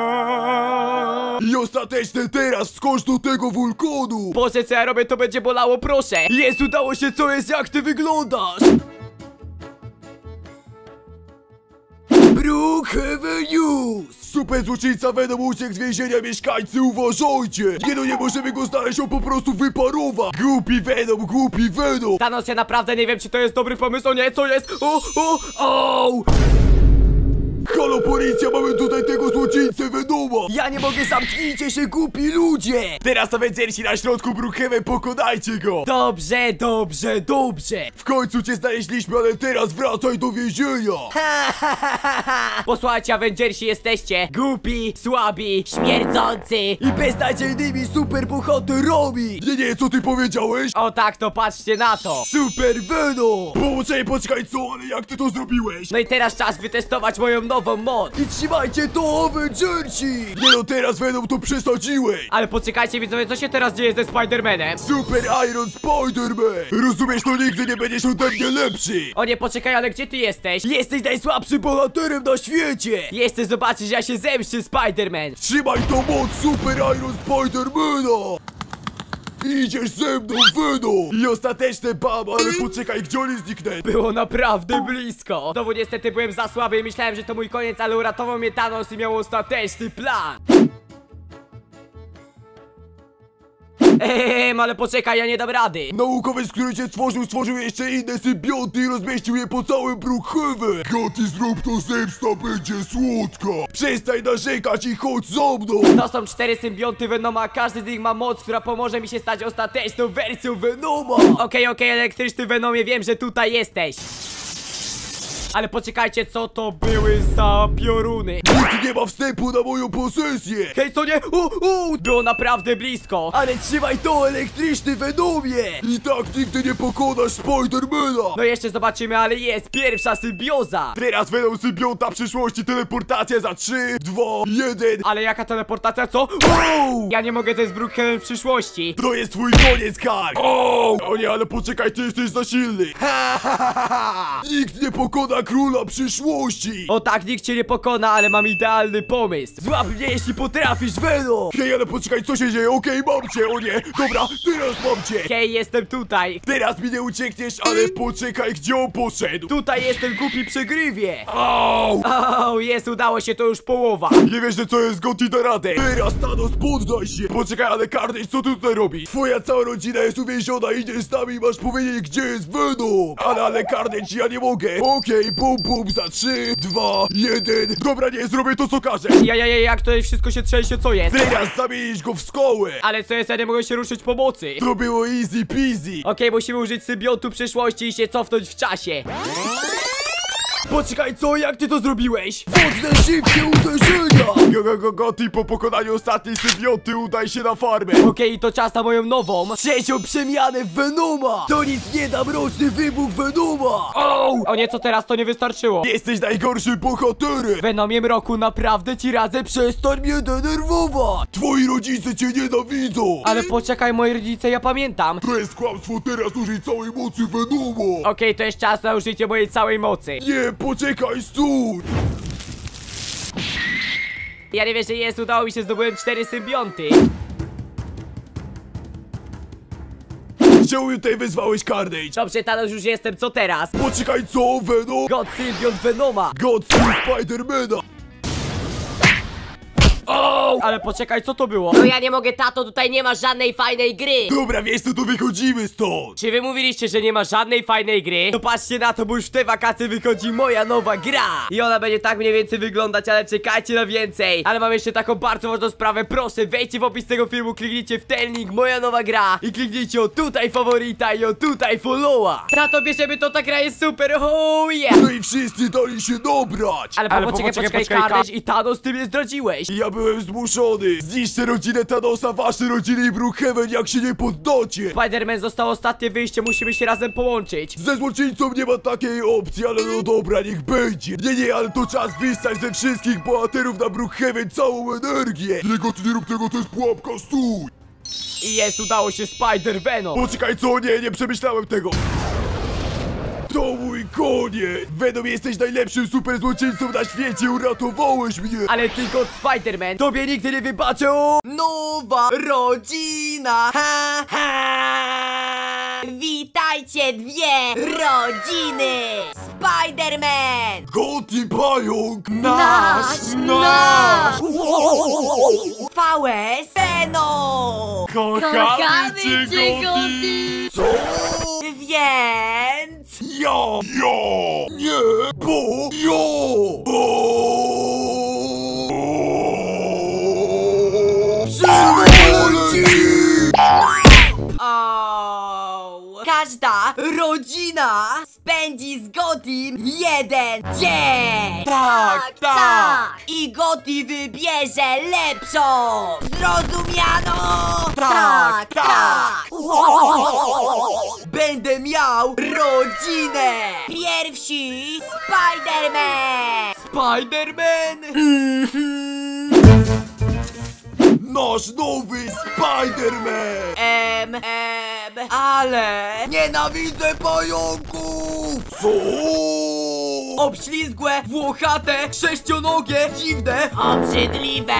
I ostateczne teraz skocz do tego wulkanu! Boże, co ja robię, to będzie bolało, proszę. Jest, udało się, co jest, jak ty wyglądasz? Brookhaven News! Super złoczyńca Venom uciekł z więzienia, mieszkańcy, uważajcie! Nie no, nie możemy go znaleźć, on po prostu wyparowa! Głupi Venom, głupi Venom! Thanos, ja naprawdę nie wiem, czy to jest dobry pomysł. O nie, co jest? O, o, o! Halo policja, mamy tutaj tego złoczyńcę Venoma! Ja nie mogę, zamknijcie się, głupi ludzie! Teraz Avengersi na środku Brookhaven, pokonajcie go! Dobrze, dobrze, dobrze. W końcu cię znaleźliśmy, ale teraz wracaj do więzienia! Posłuchajcie, Avengersi jesteście głupi, słabi, śmierdzący. I beznadziejnymi superbohaterami! Nie, nie, co ty powiedziałeś? O tak, to patrzcie na to. Super Venom! Poczekaj, poczekaj, co? Ale jak ty to zrobiłeś? No i teraz czas wytestować moją nową moc. I trzymajcie to, Avengersi! Nie no, teraz Venom to przesadziłeś! Ale poczekajcie, widzowie, co się teraz dzieje ze Spider-Manem? Super Iron Spider-Man! Rozumiesz, to nigdy nie będziesz ode mnie lepszy! O nie, poczekaj, ale gdzie ty jesteś? Jesteś najsłabszym bohaterem na świecie! Jesteś zobaczyć, ja się zemszczę, Spider-Man. Trzymaj to moc Super Iron Spider-Mana! Idziesz ze mną, Venom! I ostateczne bam, ale poczekaj, gdzie oni zniknęli? Było naprawdę blisko. Znowu niestety byłem za słaby i myślałem, że to mój koniec, ale uratował mnie Thanos i miał ostateczny plan. Ehem, ale poczekaj, ja nie dam rady. Naukowiec, który cię stworzył, stworzył jeszcze inne symbionty i rozmieścił je po całym Brookhaven! Goty, zrób to, zemsta będzie słodka! Przestań narzekać i chodź za mną! To są cztery symbionty Venoma, a każdy z nich ma moc, która pomoże mi się stać ostateczną wersją Venoma. Okej, okay, okej, okay, elektryczny Venomie, wiem, że tutaj jesteś. Ale poczekajcie, co to były za pioruny? Nikt nie ma wstępu na moją posesję! Hej, co nie? U, u, było naprawdę blisko. Ale trzymaj to, elektryczny Venomie! I tak nigdy nie pokonasz Spidermana! No jeszcze zobaczymy, ale jest pierwsza symbioza. Teraz Venom symbionta przyszłości, teleportacja za trzy, dwa, jeden. Ale jaka teleportacja, co? O! Ja nie mogę, to jest Brookhaven w przyszłości. To jest twój koniec, Hulk! O! O nie, ale poczekaj, ty jesteś za silny! Nikt nie pokona króla przyszłości! O tak, nikt cię nie pokona, ale mam idealny pomysł. Złap mnie, jeśli potrafisz, Venom! Hej, ale poczekaj, co się dzieje? Okej, mam cię, o nie! Dobra, teraz mam cię! Hej, jestem tutaj. Teraz mi nie uciekniesz, ale poczekaj, gdzie on poszedł? Tutaj jestem, głupi przegrywie. Au! O, jest, udało się, to już połowa. Nie wiesz, że co jest Gotti na radę! Teraz, Thanos, poddaj się! Poczekaj, ale Carnage, co ty tutaj robisz? Twoja cała rodzina jest uwięziona, idziesz z nami i masz powiedzieć, gdzie jest Venom! Ale, ale Carnage, ja nie mogę! Okej, bum bum za trzy, dwa, jeden. Dobra, nie, zrobię to co każesz. Ja, ja, ja, jak tutaj wszystko się trzęsie, co jest? Teraz zamienisz go w skołę. Ale co jest, ja nie mogę się ruszyć pomocy. To było easy peasy. Okej, musimy użyć symbiontu przyszłości i się cofnąć w czasie. Poczekaj, co? Jak ty to zrobiłeś? Mocne, szybkie uderzenia. Go, go, go, Gotti, po pokonaniu ostatniej symbionty udaj się na farmę. Okej, to czas na moją nową. Trzecią przemianę w Venoma! To nic nie da, mroczny wybuch Venoma! O! O nie, co teraz? To nie wystarczyło. Jesteś najgorszym bohaterem. Venomie Mroku, naprawdę ci radzę, Przestań mnie denerwować! Twoi rodzice cię nienawidzą. ale poczekaj, moi rodzice, ja pamiętam. To jest kłamstwo, teraz użyj całej mocy Venoma. Okej, to jest czas na użycie mojej całej mocy. Nie, poczekaj, stój. Ja nie wiem, że jest, udało mi się, zdobyłem cztery symbionty. Czemu tutaj wyzwałeś Carnage? Dobrze, Thanos, już jestem, co teraz? Poczekaj, co, Venom? God symbiont Venoma. Godzilla Spidermana. O! Ale poczekaj, co to było? No ja nie mogę, tato, tutaj nie ma żadnej fajnej gry. Dobra, wiesz co, to wychodzimy stąd. Czy wy mówiliście, że nie ma żadnej fajnej gry? To patrzcie na to, bo już w te wakacje wychodzi moja nowa gra. I ona będzie tak mniej więcej wyglądać, ale czekajcie na więcej. Ale mam jeszcze taką bardzo ważną sprawę. Proszę, wejdźcie w opis tego filmu, kliknijcie w ten link, moja nowa gra. I kliknijcie o tutaj faworyta i o tutaj followa. Tato, bierzemy to, ta gra jest super, oh yeah. No i wszyscy dali się dobrać. Ale, Ale poczekaj, poczekaj, poczekaj, poczekaj, Carnage i Thanos, ty mnie zdradziłeś. Ja byłem zmuszony. Zniszczę rodzinę Thanosa, wasze rodziny i Brookhaven, jak się nie poddacie. Spider-Man został ostatnie wyjście, musimy się razem połączyć. Ze złoczyńcą nie ma takiej opcji, ale no dobra, niech będzie. Nie, nie, ale to czas wystać ze wszystkich bohaterów na Brookhaven całą energię. Jego, ty nie rób tego, to jest pułapka, stój. I jest, udało się, Spider-Venom. Poczekaj, co? Nie, nie przemyślałem tego. To mój koniec! Venom, jesteś najlepszym super złoczyńcą na świecie, uratowałeś mnie! Ale tylko Spider-Man. Tobie nigdy nie wybaczę! O! Nowa rodzina! Ha, ha! Witajcie, dwie rodziny! Spider-Man! Gotti pająk! Nasz, nasz! V S Venom! Kochamy cię, Gotti! Co? Więc... Ja! Ja! Nie! Bo! Ja! Oh. Każda rodzina spędzi z Gottim jeden dzień! Tak, tak. I Gotti wybierze lepszą! Zrozumiano! Tak, tak. Będę miał rodzinę! Pierwsi Spider-Man! Spider-Man! Nasz nowy Spider-Man! Em, em... Ale... Nienawidzę pająków! Co? Obślizgłe, włochate, sześcionogie, dziwne! Obrzydliwe!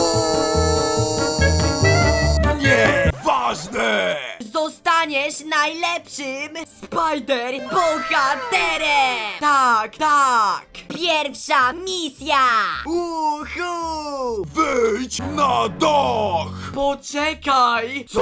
Nie! Ważne! Zostaniesz najlepszym Spider-Bohaterem! Tak, tak! Pierwsza misja! Uhu! Wejdź na dach! Poczekaj! Co?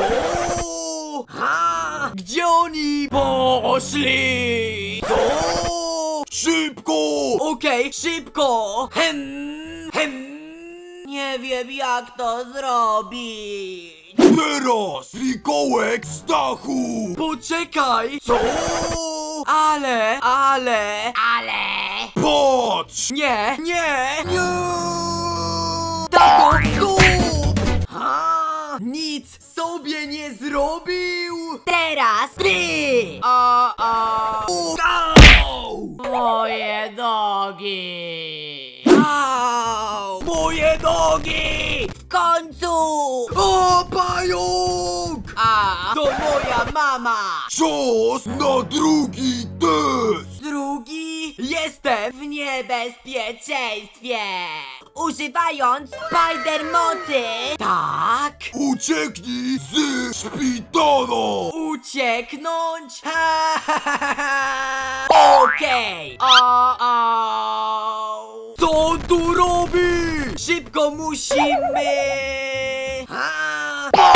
Ha! Gdzie oni poszli? Co? Szybko! Okej, szybko! Hem, hem. Nie wiem, jak to zrobić! Teraz! Rikołek z dachu! Poczekaj! Co? Ale, ale... Ale... Patrz! Nie, nie! Nie! Tato, skup! Ha! Nic sobie nie zrobił! Teraz ty! A, a... Au! Moje nogi! Au! Moje nogi! W końcu! O, pająk! A To moja mama! Czas na drugi test! Drugi? Jestem! w niebezpieczeństwie! Używając Spider-Mocy! Tak? Ucieknij z szpitala! Ucieknąć? Ha, ha, ha, ha. Okej! O, o. Co on tu robi? Szybko musimy! Ha. O.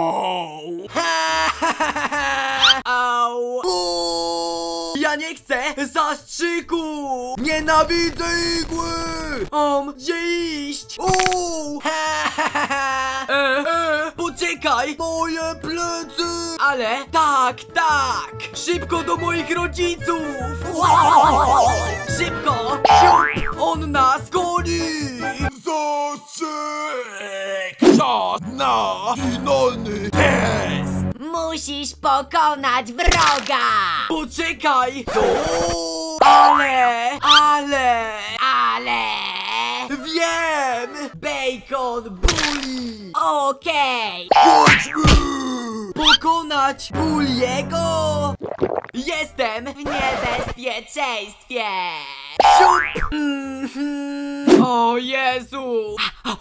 Ha, ha, ha, ha. Au. U. Ja nie chcę zastrzyku! Nienawidzę igły! Um, gdzie iść? Uuu! E, e, poczekaj! Moje plecy! Ale tak, tak! Szybko do moich rodziców! Szybko! Siup! On nas goni! Zastrzyk! Czas na finalny test! Musisz pokonać wroga! Poczekaj! Co? Ale! Ale! Ale... Wiem! Bacon Bully! Okej! Chodźmy! Pokonać Bulliego! Jestem! W niebezpieczeństwie! Siup! Mhm. O Jezu!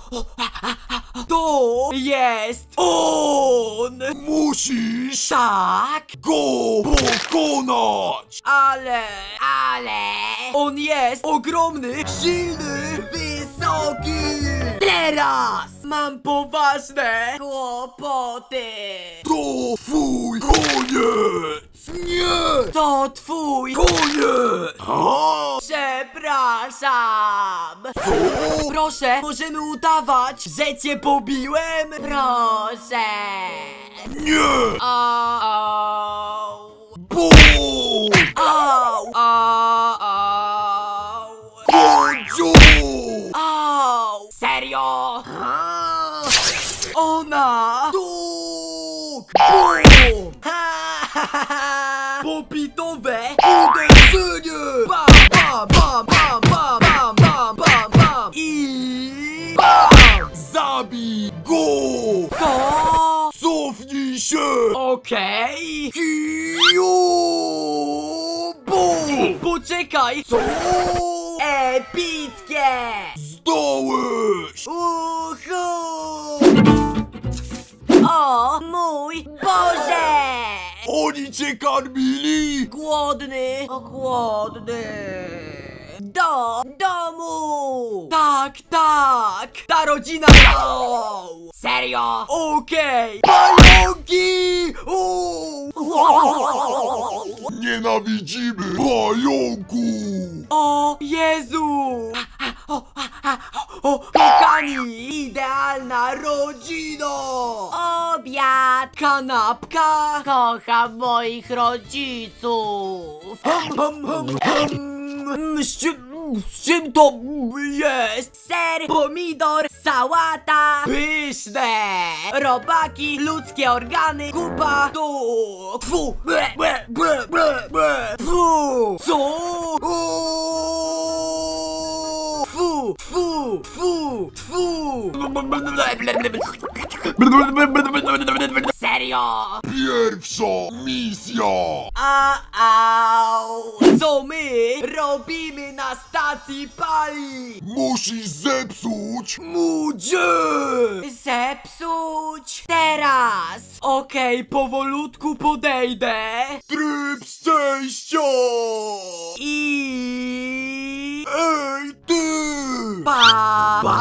To jest on! Musisz Tak! go pokonać! Ale... Ale... On jest ogromny, silny, wysoki! Teraz mam poważne Kłopoty! To twój koniec! Nie! To twój Koniec! A? Przepraszam! Co? Proszę, możemy udawać, że cię pobiłem? Proszę! Nie! Au! Bo! Au! Au! Au! Końcu! Au! Serio? Ona! Tuk! Bum! Ha, ha, ha, ha. Popitowe uderzenie! Bam, bam, bam, bam, bam, bam, bam, bam, bam! I... Bam! Zabij go! Co? Cofnij się! Okej! Kiju! Bum! Poczekaj! Co? Epickie! Zdałeś! Uhu! O mój Boże! Oni cię karmili? Głodny! O, głodny! Do domu! Tak, tak! Ta rodzina! Au! Serio? Okej! Pająki! Uuu! Nienawidzimy pająku! O Jezu! O, kochani! Idealna rodzina! Obiad! Kanapka! Kocham moich rodziców! Hum, hum, hum, hum. Z czym, z czym to jest? Ser, Pomidor! sałata, Pyszne! robaki, Ludzkie organy! Kupa! To! Tfu! Ble, ble, ble, ble, ble. Tfu! Co? O! Tfu! Tfu! Tfu! Tfu! serio? Pierwsza misja! A, au! Co my robimy na stacji pali? Musisz zepsuć Mudzie! Zepsuć teraz! Okej, powolutku podejdę tryb szczęścia! i... Ej, ty! Pa! Pa!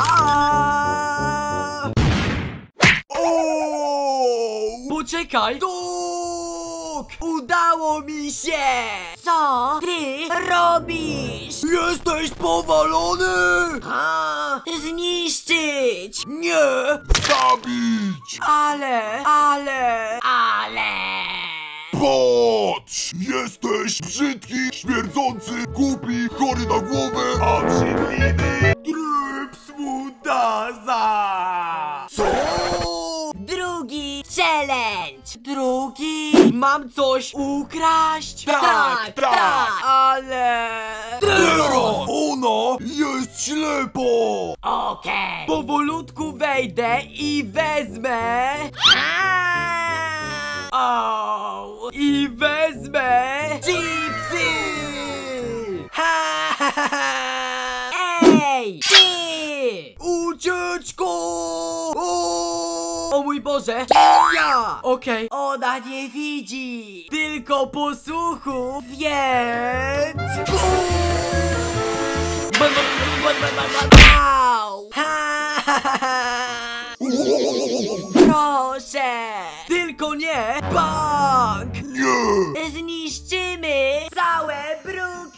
O! Poczekaj! Tuk! Udało mi się! Co ty robisz? Jesteś powalony! A, zniszczyć! Nie! Zabić! Ale, ale... Ale... Patrz! Jesteś brzydki, śmierdzący, głupi, chory na głowę, a brzydliwy tryb smutaza! Co? Drugi challenge! Drugi? Mam coś ukraść? Tak, tak. Ale... Teraz ona jest ślepa! Okej! Powolutku wejdę i wezmę... Au! I wezmę... Chipsy! Ha, ha, ha, ha. Ej! Ty! Ucieczko! O, o mój Boże! Ja! Okej, ona nie widzi! Tylko posłuchu, więc... Au! Ha, ha, ha, ha. Proszę! Tylko nie bank! Nie! Zniszczymy całe bruk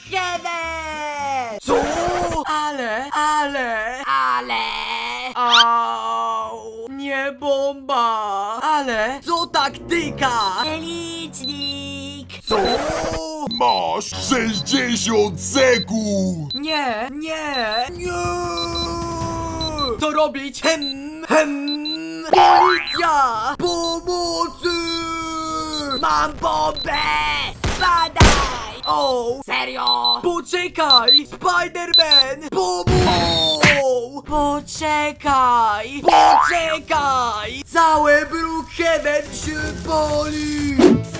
Uwaga! Licznik! Co? Masz sześćdziesiąt sekund! Nie, nie. Nie! Co robić? Hem, hem! Policja! Pomocy! Mam bombę! Spadaj! O! Serio? Poczekaj! Spider-Man! Pomóż! Poczekaj! Poczekaj! Całe Brookhaven się pali!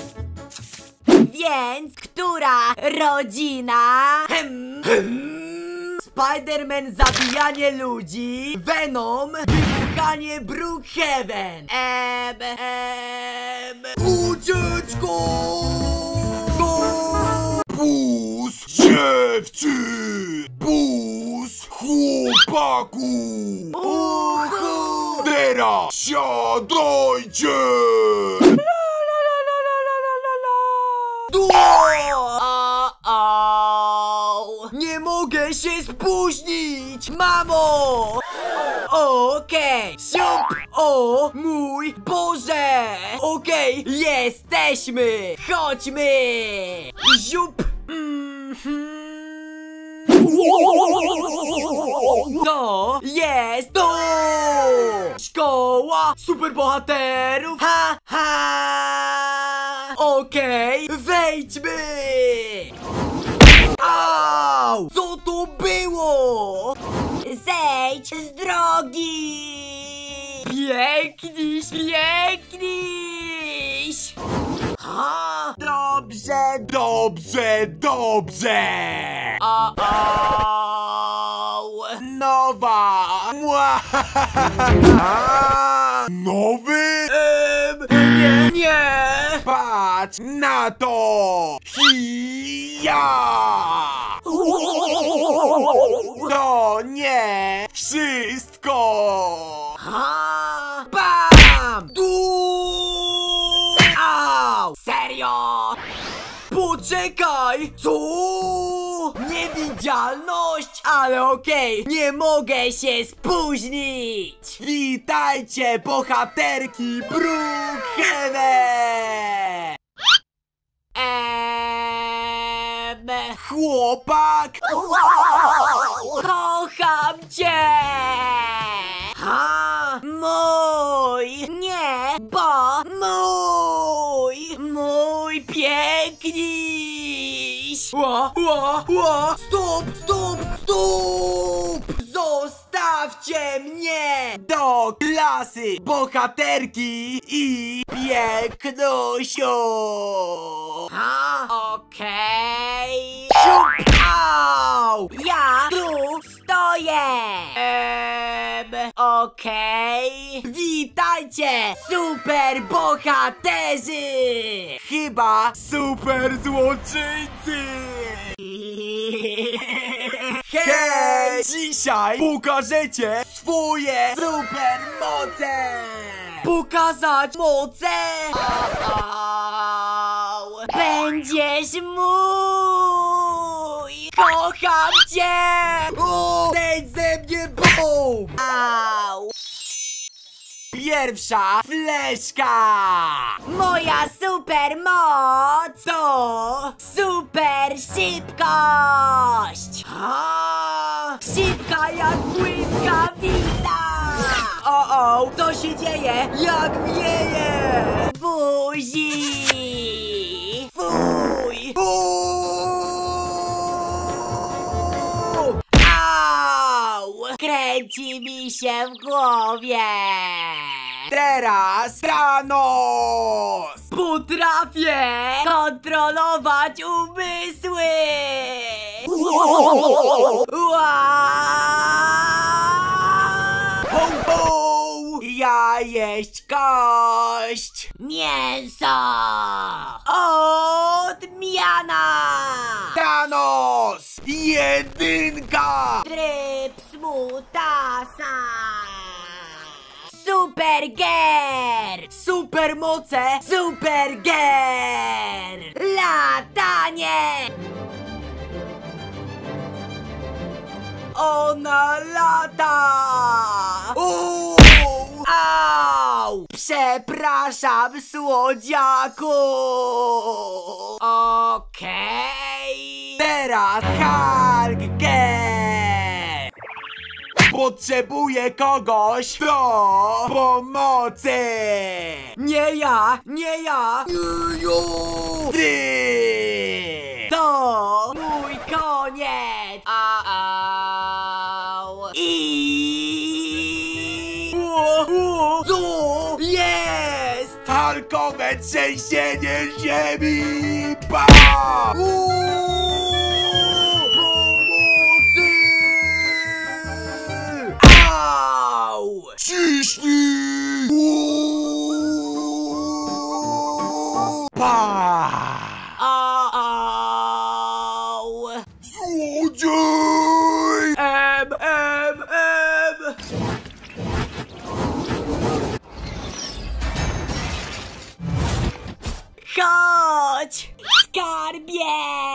Więc która rodzina? Hem, hem. Spider-Man zabijanie ludzi, Venom wybuchanie Brookhaven. Em, em... Ucieczko! Bus dziewczyn! Bus chłopaku! Uhu! Teraz siadajcie! O-o! Nie mogę się spóźnić, mamo! Okej! Siup! O mój Boże! Okej, jesteśmy! Chodźmy! Ziup! Mhm. To jest to! Szkoła superbohaterów! Ha, ha! Okej, wejdźmy! Au! Co to było? Zejdź z drogi! Piękniś, piękniś! Ha! Dobrze! Dobrze, dobrze! O, o! Nowa! Mua! Nowy? Em, nie, nie! Patrz na to! Hija! To nie wszystko! Ha! Bam! Tu! Au! Serio? Poczekaj! Co? Niewidzialność? Ale okej, nie mogę się spóźnić! Witajcie, bohaterki Brookhaven! Em... Chłopak! Kocham cię! Ha! Mój! Nie, bo mój! Mój piękniś! Ła, ła, ła! Stop, stop, stop! Zostawcie mnie! Do klasy bohaterki i pięknusiu! Ha? Okej. Siup! Au! Ja tu stoję! Em, okej. Witajcie, super bohaterzy! Chyba super złoczyńcy! Hej! Dzisiaj pokażecie swoje super moce! Pokazać moce? Au. Będziesz mój! Kocham cię! O! Zejdź ze mnie bum! Au! Pierwsza fleszka! Moja super moc to super szybkość! Ha! Szybka jak błyskawica! O, o, co się dzieje? Jak wieje? Buzi! Fuj! Uuu! Au! Kręci mi się w głowie! Teraz Thanos! Potrafię kontrolować umysły! Ho, ho! Ja jeść kość! Mięso! Odmiana! Thanos! Jedynka! Tryb smutasa! Superger! Supermoce! Superger! Latanie! Ona lata! Uuu! Au! Przepraszam, słodziaku. Okej. Teraz Hulk Gang. Potrzebuję kogoś do pomocy. Nie ja, nie ja. Ty. To mój koniec. A, au. I... O, o. Co jest? Halkowe trzęsienie ziemi! Pa! Pomocy! Au! Ciśnij! Pa! Au. Złodziej! Em, em, em. Chodź! Skarbie!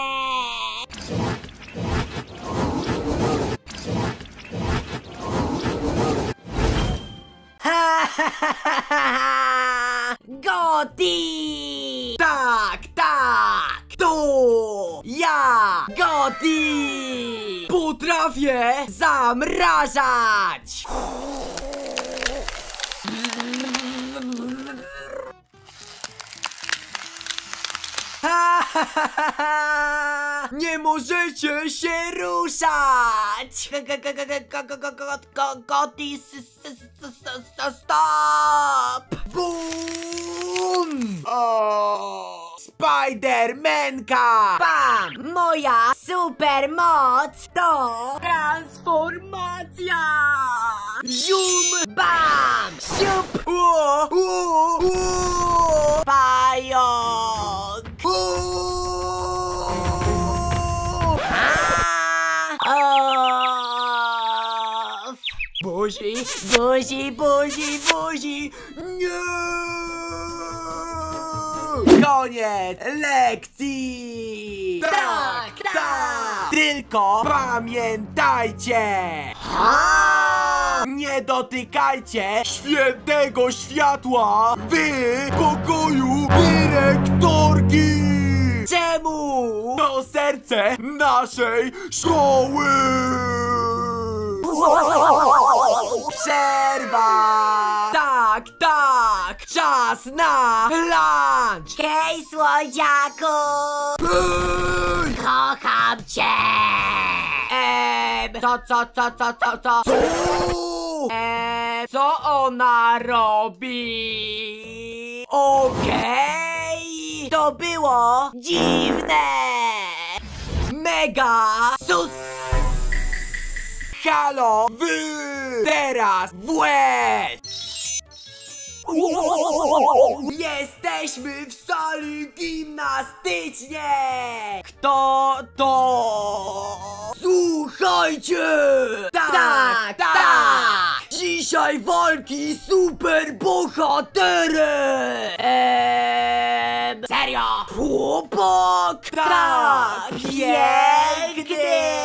Ha, ha, ha, ha, ha. Goti! Tak, tak! To ja! Goti! Potrafię Zamrażać! Ha, ha, ha, ha, ha. Nie możecie się ruszać! Goti, stop! Bum! Spidermanka! Bam! Moja supermoc to transformacja! Zium! Bam! Siup! O, o, o. Pająk! O. Off! Buzi! Buzi, buzi, buzi! Nie! Koniec lekcji! Tak, tak. Tylko pamiętajcie! Nie dotykajcie świętego światła w pokoju dyrektorki! Czemu? To serce naszej szkoły! Przerwa! Tak, tak! Czas na lunch! Hej, słodziaku! Ej! Kocham cię! Em, co, co, co, co, co, co? Co? Em, co ona robi? Okej! To było dziwne! Mega! Sus! Halo! Wy! Teraz w łeb! Jesteśmy w sali gimnastycznej! Kto to? Słuchajcie! Tak, tak, tak! Dzisiaj walki superbohaterem! Em, Serio? Chłopak! Tak, pięknie!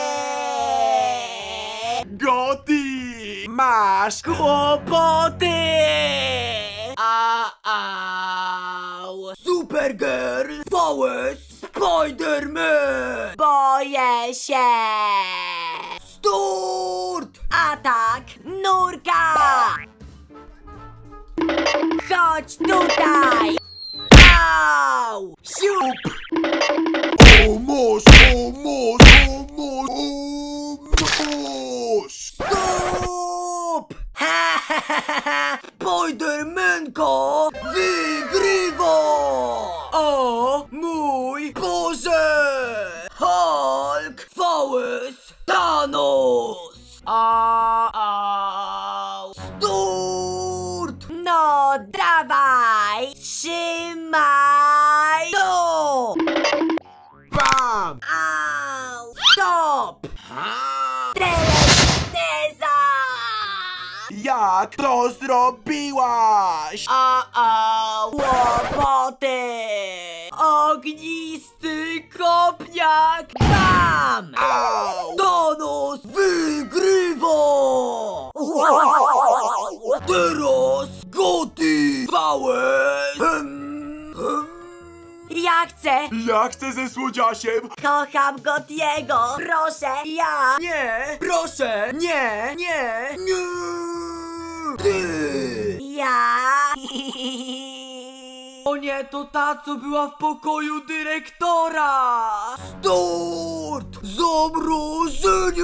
Goti! Masz kłopoty! a, au. Supergirl! Powers! Spiderman! Boję się! Start! Atak nurka! Chodź tutaj! Au! Siup! O mąż, o mąż, o mąż, o mąż! Stop! Ha, ha, ha, ha, ha. Spidermanko wygrywa! O mój Boże! Hulk! Powers! Thanos! A, au. Start! No dawaj! Trzymaj! To! Bam! Au! Stop! Teletyneza! Jak to zrobiłaś? A, au. Kłopoty! Ognisty kopniak. Bam! Au! Thanos wygrywa! Teraz Goti dostałeś! Hmm, hmm. Ja chcę! Ja chcę ze słodziasiem. Kocham Gotiego! Proszę, ja! Nie, proszę, nie, nie, nie! Ty! Ja! O nie, to ta, co była w pokoju dyrektora! Start! Zamrożenie!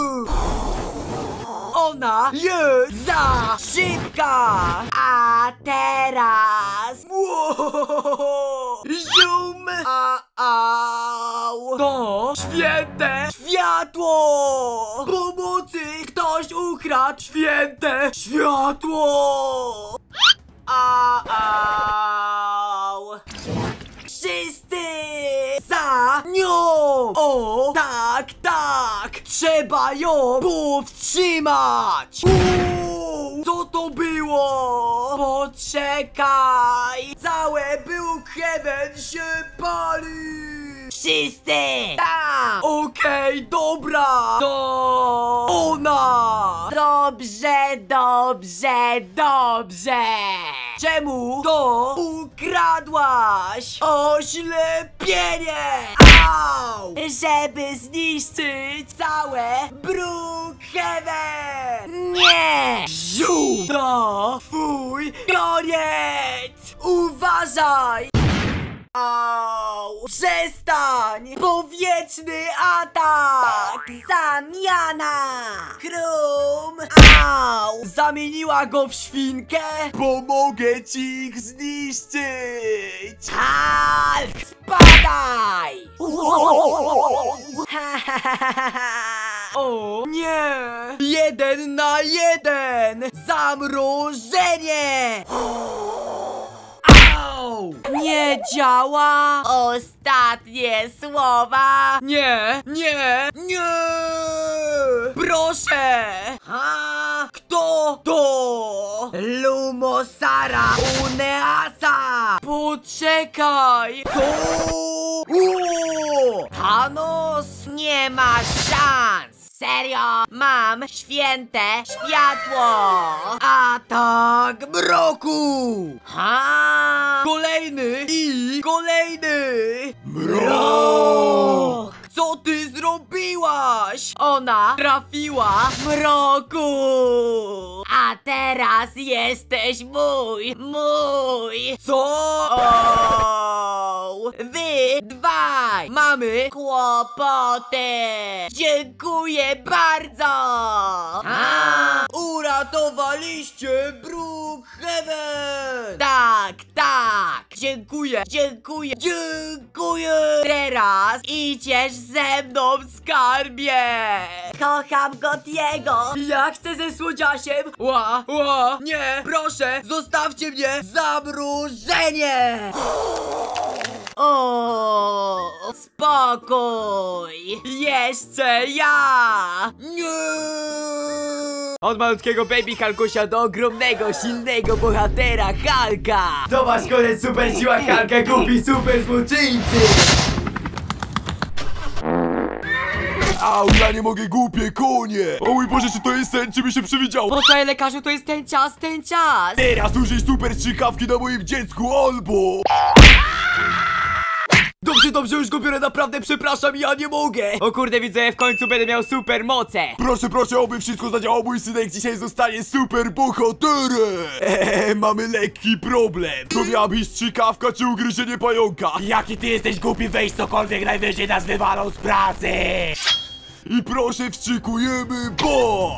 Ona jest za szybka! A teraz... Wow! Zoom! A, au! To święte światło! Pomocy! Ktoś ukradł święte światło! A, au! Wszyscy za nią! O, tak, tak! Trzeba ją powstrzymać! Uuu, co to było? Poczekaj! Całe Brookhaven się pali! Wszyscy! Tak! Okej, dobra! To ona! Dobrze, dobrze, dobrze! Czemu to ukradłaś? Oślepienie! Au! Żeby zniszczyć Całe Brookhaven! Nie! Ziu! To twój koniec! Uważaj! Au! Przestań! Powietrzny atak! Zamiana! Krum! Au! Zamieniła go w świnkę? Pomogę ci ich zniszczyć. Hulk! Spadaj! O nie! Jeden na jeden! Zamrożenie! Au! Nie działa! Ostatnie słowa! Nie, nie, nie! Proszę! Ha? Kto to? Lumosara Uneasa! Poczekaj! Co? Uuu! Thanos? Nie ma szans! Serio! Mam święte światło! Atak mroku! Ha! Kolejny i kolejny! Mrok! Co ty zrobiłaś? Ona! Trafiła mroku! A teraz jesteś mój! Mój! Co? O! Wy Dwaj! Mamy kłopoty! Dziękuję bardzo! A! Uratowaliście Brookhaven! Tak, tak! Dziękuję, dziękuję, dziękuję! Teraz Idziesz ze mną, skarbie! kocham Gotiego! Ja chcę ze słodziasiem! Ła, ła, nie, proszę, zostawcie mnie! Zamrożenie! O, spokój! Jeszcze ja! Nie! Od malutkiego baby Hulkusia do ogromnego, silnego bohatera Hulka. To wasz koniec, super siła Hulka, głupi super złoczyńcy. Au, ja nie mogę, głupie konie. O mój Boże, czy to jest sen, czy mi się przewidziało? Posłuchaj lekarzu, to jest ten czas, ten czas! Teraz użyj super strzykawki na moim dziecku, albo... Dobrze, dobrze, już go biorę, naprawdę przepraszam, ja nie mogę. O kurde, widzę, w końcu będę miał super moce. Proszę, proszę, oby wszystko zadziałało, mój synek dzisiaj zostanie super bohaterem. Eee, mamy lekki problem. To miała być strzykawka czy ugryzienie pająka? Jaki ty jesteś głupi, weź cokolwiek, najwyżej nas wywalą z pracy! I proszę, wstrzykujemy, bo...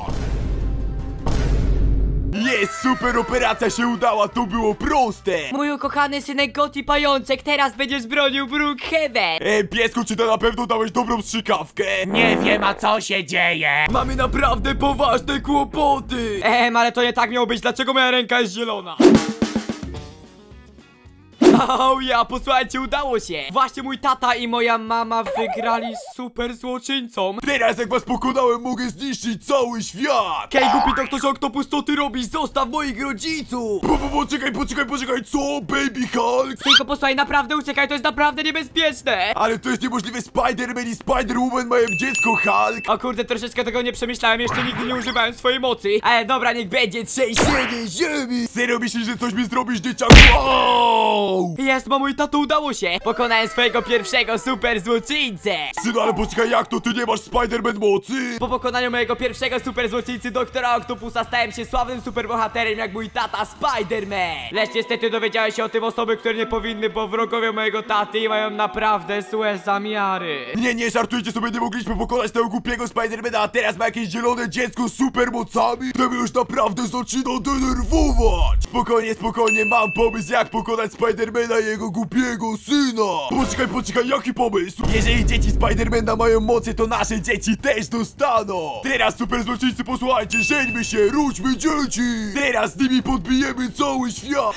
Jest, super operacja się udała, to było proste. Mój ukochany synek Goti Pajączek, teraz będziesz bronił Brookhaven! Eee, piesku, czy to na pewno dałeś dobrą strzykawkę? Nie wiem, a co się dzieje? Mamy naprawdę poważne kłopoty. Ehem, ale to nie tak miało być, dlaczego moja ręka jest zielona? O ja, posłuchajcie, udało się. Właśnie mój tata i moja mama wygrali z super złoczyńcą. Teraz jak was pokonałem, mogę zniszczyć cały świat! Hej, głupi doktorze Oktopus, co ty robisz? Zostaw moich rodziców! Po, po, poczekaj, poczekaj, poczekaj, co? Baby Hulk? Tylko posłuchaj, naprawdę uciekaj, to jest naprawdę niebezpieczne. Ale to jest niemożliwe, Spider-Man i Spider-Woman mają dziecko, Hulk! O kurde, troszeczkę tego nie przemyślałem, jeszcze nigdy nie używałem swojej mocy. Ale dobra, niech będzie trzęsienie ziemi. Serio myślisz, że coś mi zrobisz, dzieciaku? Wow! Jest, bo mój tato udało się. Pokonałem swojego pierwszego super złoczyńcę. Synu, ale poczekaj, jak to? Ty nie masz Spider-Man mocy? Po pokonaniu mojego pierwszego super złoczyńcy, doktora Oktopusa, stałem się sławnym superbohaterem jak mój tata Spider-Man. Lecz niestety dowiedziałem się o tym osoby, które nie powinny, bo wrogowie mojego taty mają naprawdę złe zamiary. Nie, nie, żartujcie sobie, nie mogliśmy pokonać tego głupiego Spider-Mana, a teraz ma jakieś zielone dziecko z supermocami? To mnie już naprawdę zaczyna denerwować! Spokojnie, spokojnie, mam pomysł, jak pokonać Spider-Mana i jego głupiego syna! Poczekaj, poczekaj, jaki pomysł? Jeżeli dzieci Spider-Mana mają mocy, to nasze dzieci też dostaną! Teraz super złoczyńcy, posłuchajcie, żeńmy się, ródźmy dzieci! Teraz z nimi podbijemy cały świat!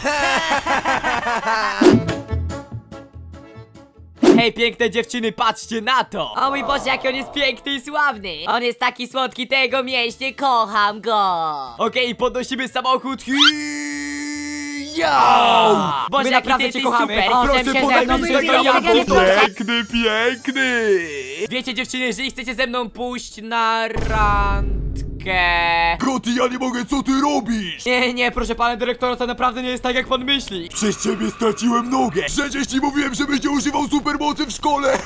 Hej, piękne dziewczyny, patrzcie na to! O mój Boże, jaki on jest piękny i sławny. On jest taki słodki, tego mięśnie, kocham go. Okej, podnosimy samochód. Ja! Boże, My jaki naprawdę ty cię jesteś kochamy. super. O, Proszę, żem się podaj ze mną mi byli, swojego ale jabłka. proszę. Piękny, piękny! Wiecie, dziewczyny, jeżeli chcecie ze mną pójść na randkę... Koty, ja nie mogę, co ty robisz? Nie, nie, proszę pana dyrektora, to naprawdę nie jest tak, jak pan myśli. Przez ciebie straciłem nogę! Przecież ci mówiłem, że będzie używał supermocy w szkole!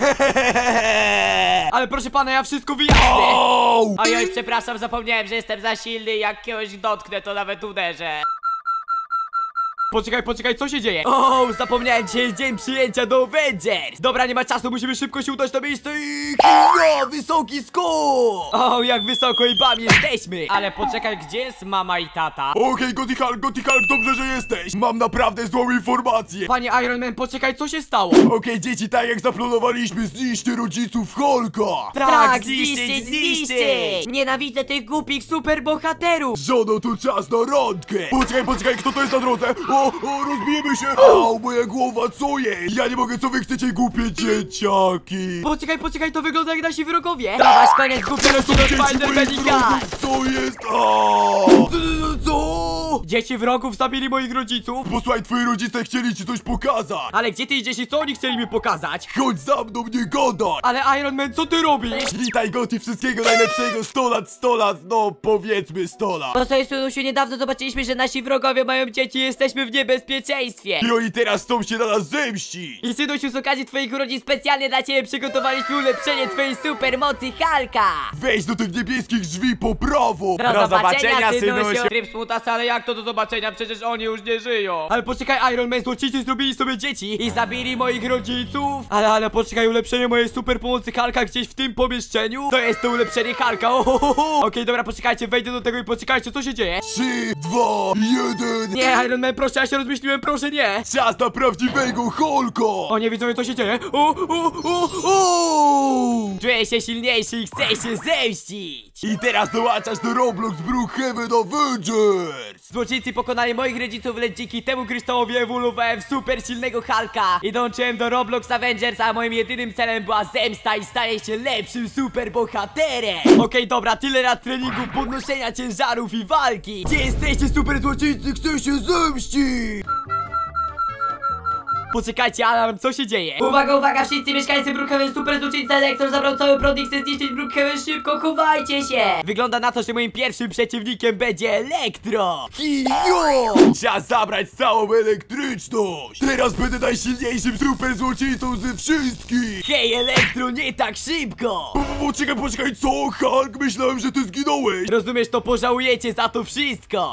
Ale proszę pana, ja wszystko wyjaśnię. Au! Ojoj, przepraszam, zapomniałem, że jestem za silny, jak kogoś dotknę, to nawet uderzę. Poczekaj, poczekaj, co się dzieje? O, zapomniałem, dzisiaj jest dzień przyjęcia do Avengers. Dobra, nie ma czasu, musimy szybko się udać na miejsce i... Ja, wysoki skok! O, jak wysoko i bam jesteśmy. Ale poczekaj, gdzie jest mama i tata? Okej, Gotti Hulk, Gotti Hulk, dobrze, że jesteś! Mam naprawdę złą informację! Panie Iron Man, poczekaj, co się stało? Okej, dzieci, tak jak zaplanowaliśmy, zniszczcie rodziców Hulka! Tak, zniszczyć, zniszczyć. Nienawidzę tych głupich superbohaterów. Żono, to czas na randkę! Poczekaj, poczekaj, kto to jest na drodze? O, o, rozbijemy się! Au, moja głowa, co jest? Ja nie mogę, co wy chcecie, głupie dzieciaki! Poczekaj, poczekaj, to wygląda jak nasi wrogowie. Dawasz koniec głupiego To dzieci moich Spider-Manika. wrogów, co jest? O! Co? Dzieci wrogów zabili moich rodziców. Posłuchaj, twoi rodzice chcieli ci coś pokazać! Ale gdzie ty idziesz i co oni chcieli mi pokazać? Chodź za mną, nie gadać! Ale Iron Man, co ty robisz? Witaj, Gotti, wszystkiego najlepszego, sto lat, sto lat, no powiedzmy sto lat! Po swojej Sunusiu niedawno zobaczyliśmy, że nasi wrogowie mają dzieci i jesteśmy w niebezpieczeństwie. I oni teraz chcą się na nas zemścić! I synusiu, z okazji twoich urodzin specjalnie dla ciebie przygotowaliśmy ulepszenie twojej supermocy Hulka. Wejdź do tych niebieskich drzwi po prawo! Do zobaczenia, synusiu. Tryb smutasa, ale jak to do zobaczenia? Przecież oni już nie żyją. Ale poczekaj, Iron Man, złoczyńcy zrobili sobie dzieci i zabili moich rodziców. Ale, ale poczekaj, ulepszenie mojej super pomocy Hulka gdzieś w tym pomieszczeniu? To jest to ulepszenie Hulka, ohohoho. Okej, dobra, poczekajcie, wejdę do tego i poczekajcie, co się dzieje? trzy, dwa, jeden! Nie, Iron Man, proszę, ja się rozmyśliłem, proszę nie. Czas na prawdziwego Hulka! O nie, widzowie, co się dzieje? O, o, o, o! Czuję się silniejszy i chcę się zemścić. I teraz dołączasz do Roblox Brookhaven Avengers! Złoczyńcy pokonali moich rodziców, lecz dzięki temu kryształowi ewoluowałem w super silnego Hulka i dołączyłem do Roblox Avengers, a moim jedynym celem była zemsta i stanie się lepszym super bohaterem. Okej, okay, dobra, tyle lat treningu, podnoszenia ciężarów i walki. Gdzie jesteście, super złoczyńcy? Chcę się zemścić! Poczekajcie, alarm, co się dzieje? Uwaga, uwaga, wszyscy mieszkańcy Brookhaven, super złoczyńca Elektro zabrał cały prąd i chce zniszczyć Brookhaven, szybko, chowajcie się! Wygląda na to, że moim pierwszym przeciwnikiem będzie Elektro. Kijo! Czas zabrać całą elektryczność! Teraz będę najsilniejszym super złoczyńcą ze wszystkich! Hej, Elektro, nie tak szybko! Po- po- Poczekaj, poczekaj, co? Hulk, myślałem, że ty zginąłeś! Rozumiesz, to pożałujecie za to wszystko.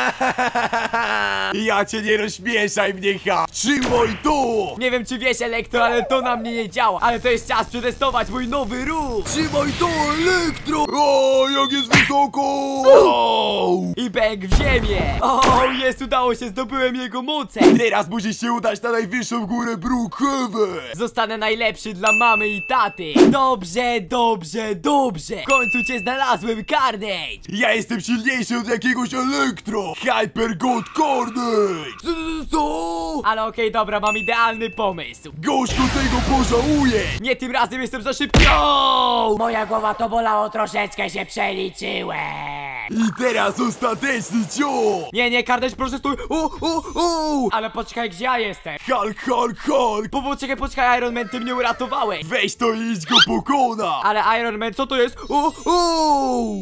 Ja cię nie rozśmieszaj mnie, ha! Trzymaj to! Nie wiem, czy wiesz, Elektro, ale to na mnie nie działa. Ale to jest czas przetestować mój nowy ruch. Trzymaj to, Elektro! O, jak jest wysoko! Au! I bęk w ziemię. O, jest, udało się, zdobyłem jego moce. Teraz musisz się udać na najwyższą górę Brookhaven! Zostanę najlepszy dla mamy i taty. Dobrze, dobrze, dobrze. W końcu cię znalazłem, Carnage. Ja jestem silniejszy od jakiegoś Elektro! Hyper God Carnage! Co? Co? Ale okej, dobra, mam mam idealny pomysł. Gorzko tego pożałuję! Nie, tym razem jestem za szybki. O! Moja głowa to bolało, troszeczkę się przeliczyłem. I teraz ostateczny cios! Nie, nie, Carnage, proszę stój. O, o, o! Ale poczekaj, gdzie ja jestem? Hulk, Hulk, Hulk! Po, poczekaj, poczekaj, Iron Man, ty mnie uratowałeś. Weź to i idź go pokona! Ale Iron Man, co to jest? O, o!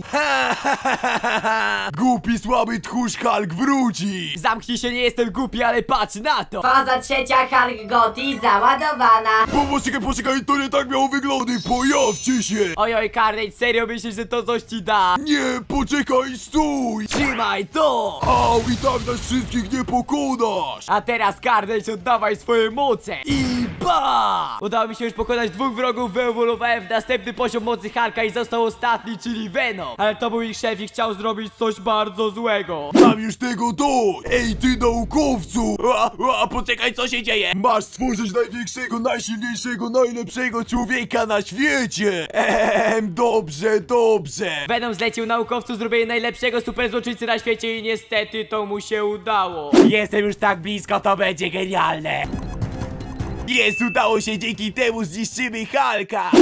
Głupi, słaby tchórz Hulk wróci! Zamknij się, nie jestem głupi, ale patrz na to. Faza trzecia Hulk Gotti załadowana. Bo poczekaj, poczekaj, to nie tak miało wyglądać! Pojawcie się! Oj, oj, Carnage, serio myślisz, że to coś ci da? Nie, poczekaj, stój! Trzymaj to! Au, i tak nas wszystkich nie pokonasz! A teraz, Carnage, oddawaj swoje moce! I ba! Udało mi się już pokonać dwóch wrogów, wyewoluowałem w następny poziom mocy Hulka i został ostatni, czyli Venom. Ale to był ich szef i chciał zrobić coś bardzo złego. Mam już tego dość! Ej, ty naukowcu! A, a, poczekaj, co się dzieje? Masz stworzyć największego, najsilniejszego, najlepszego człowieka na świecie! Ehem, dobrze, dobrze! Venom zlecił naukowcu zrobienie najlepszego super złoczyńcy na świecie i niestety to mu się udało. Jestem już tak blisko, to będzie genialne. Jest, udało się, dzięki temu zniszczymy Hulka!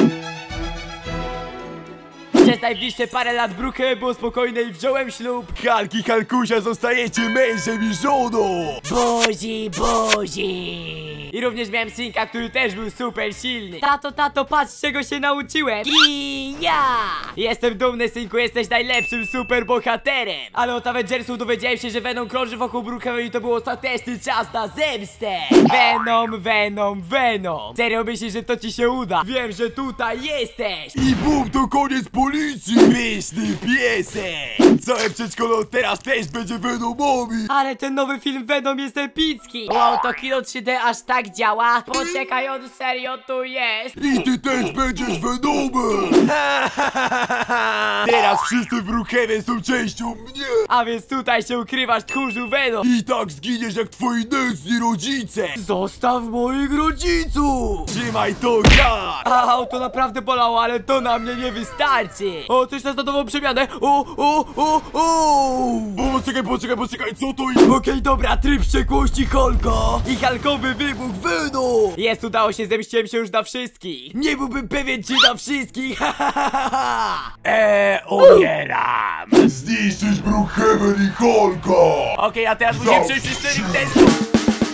Przez najbliższe parę lat Brookhaven było spokojne i wziąłem ślub. Hulk i Hulkusia zostajecie mężem i żoną! Buzi, buzi. I również miałem synka, który też był super silny. Tato, tato, patrz czego się nauczyłem. I ja. Jestem dumny, synku, jesteś najlepszym super bohaterem. Ale od Avengersów dowiedziałem się, że Venom krąży wokół Brookhaven i to był ostateczny czas na zemstę. Venom, Venom, Venom. Serio myślisz, że to ci się uda? Wiem, że tutaj jesteś. I bum, to koniec policji! Pyszny piesek! Całe przedszkole teraz też będzie Venomami! Ale ten nowy film Venom jest epicki. Wow, to kino trzy D aż tak działa. Poczekaj, on serio tu jest. I ty też będziesz Venomem! Teraz wszyscy w Brookhaven są częścią mnie! A więc tutaj się ukrywasz, tchórzu Venom. I tak zginiesz jak twoi nędzni rodzice! Zostaw moich rodziców. Trzymaj to, jak! Au, to naprawdę bolało, ale to na mnie nie wystarczy. O, coś nas na nową przemianę. O, o, o, o. Poczekaj, poczekaj, poczekaj, co to jest? Okej, dobra, tryb wściekłości Hulka. I halkowy wybuch Venom. Jest, udało się, zemściłem się już na wszystkich. Nie byłbym pewien, czy na wszystkich. Eee, umieram. Zniszczyć Brookhaven i Hulka! Okej, a teraz musimy przejść przez cztery testów.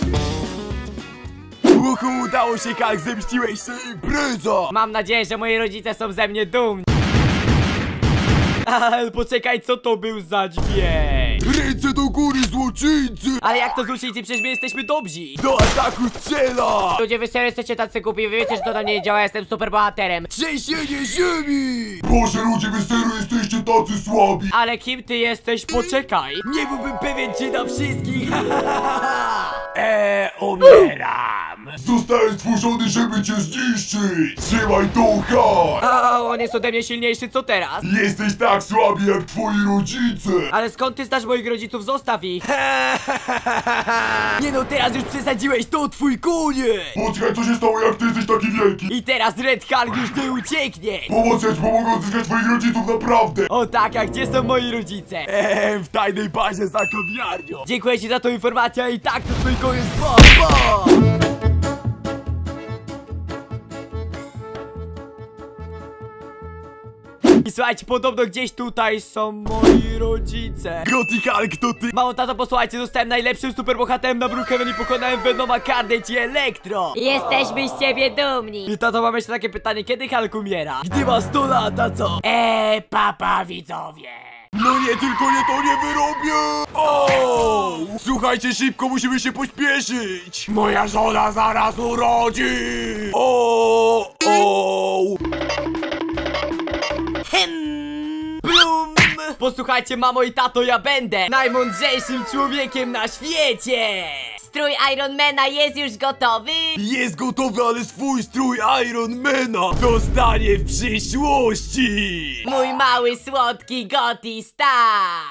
Uhu, udało się, Hulk, zemściłeś się, impreza! Mam nadzieję, że moi rodzice są ze mnie dumni. Ale poczekaj, co to był za dźwięk? Ręce do góry, złoczyńcy! Ale jak to złoczyńcy? Przecież my jesteśmy dobrzy. Do ataku strzela! Ludzie, wy serio jesteście tacy głupi, wy wiecie, że to na mnie nie działa, jestem super bohaterem. Trzęsienie ziemi! Boże, ludzie, wy serio jesteście tacy słabi! Ale kim ty jesteś? Poczekaj. Nie byłbym pewien, czy na wszystkich. Eee, umieram. Zostałem stworzony, żeby cię zniszczyć! Trzymaj to, Hulk! A on jest ode mnie silniejszy, co teraz? Jesteś tak słaby jak twoi rodzice! Ale skąd ty znasz moich rodziców? Zostaw ich. Nie no, teraz już przesadziłeś, to twój koniec. Poczekaj, co się stało, jak ty jesteś taki wielki? I teraz Red Hulk już nie ucieknie. Pomocy, ja ci pomogę odzyskać twoich rodziców, naprawdę! O tak, a gdzie są moi rodzice? Eee, w tajnej bazie za kawiarnią! Dziękuję ci za tą informację i tak to twój koniec. Pa, pa. I słuchajcie, podobno gdzieś tutaj są moi rodzice. Gotti Hulk, to ty! Mało tato, posłuchajcie, zostałem najlepszym superbohaterem na Brookhaven i pokonałem Venoma, Carnage i Elektro. Jesteśmy z ciebie dumni. I tato, mam jeszcze takie pytanie, kiedy Hulk umiera? Gdy ma sto lat, a co? Eee, papa widzowie. No nie, tylko nie to nie wyrobię! O! Słuchajcie, szybko, musimy się pośpieszyć! Moja żona zaraz urodzi. O! O! Blum! Posłuchajcie, mamo i tato, ja będę najmądrzejszym człowiekiem na świecie! Strój Ironmana jest już gotowy? Jest gotowy, ale swój strój Ironmana dostanie w przyszłości! Mój mały, słodki Gotti Star.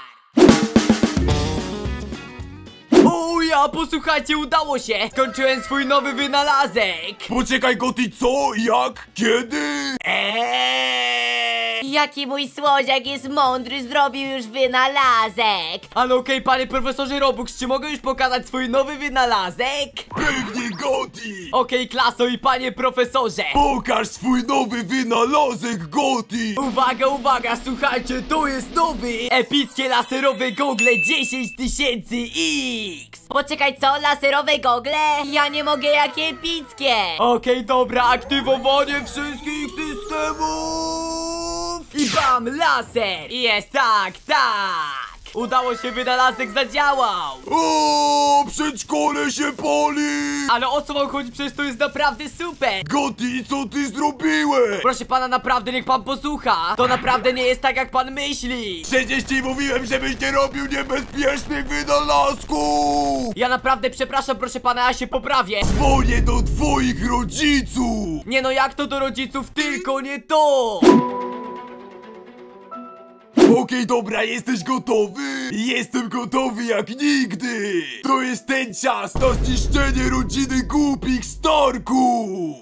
O ja, posłuchajcie, udało się! Skończyłem swój nowy wynalazek! Poczekaj, Gotti, co? Jak? Kiedy? Eee. Jaki mój słodziak jest mądry, zrobił już wynalazek. Ale okej, okay, panie profesorze Robux, czy mogę już pokazać swój nowy wynalazek? Pewnie, Gotti! Okej, klaso i panie profesorze. Pokaż swój nowy wynalazek, Gotti! Uwaga, uwaga, słuchajcie, to jest nowy epickie laserowe gogle dziesięć tysięcy X. Poczekaj, co? Laserowe gogle? Ja nie mogę, jakie epickie! Okej, dobra, aktywowanie wszystkich systemów. I bam, laser. I jest tak, tak. Udało się, wynalazek zadziałał. O, przedszkole się pali! Ale o co wam chodzi? Przecież to jest naprawdę super. Gotti, co ty zrobiłeś? Proszę pana, naprawdę, niech pan posłucha. To naprawdę nie jest tak, jak pan myśli. Przecież ci mówiłem, żebyś nie robił niebezpiecznych wynalazków! Ja naprawdę przepraszam, proszę pana, ja się poprawię. Dzwonię do twoich rodziców! Nie no, jak to do rodziców, tylko nie to. Okej, dobra, jesteś gotowy? Jestem gotowy jak nigdy! To jest ten czas na zniszczenie rodziny głupich Starków!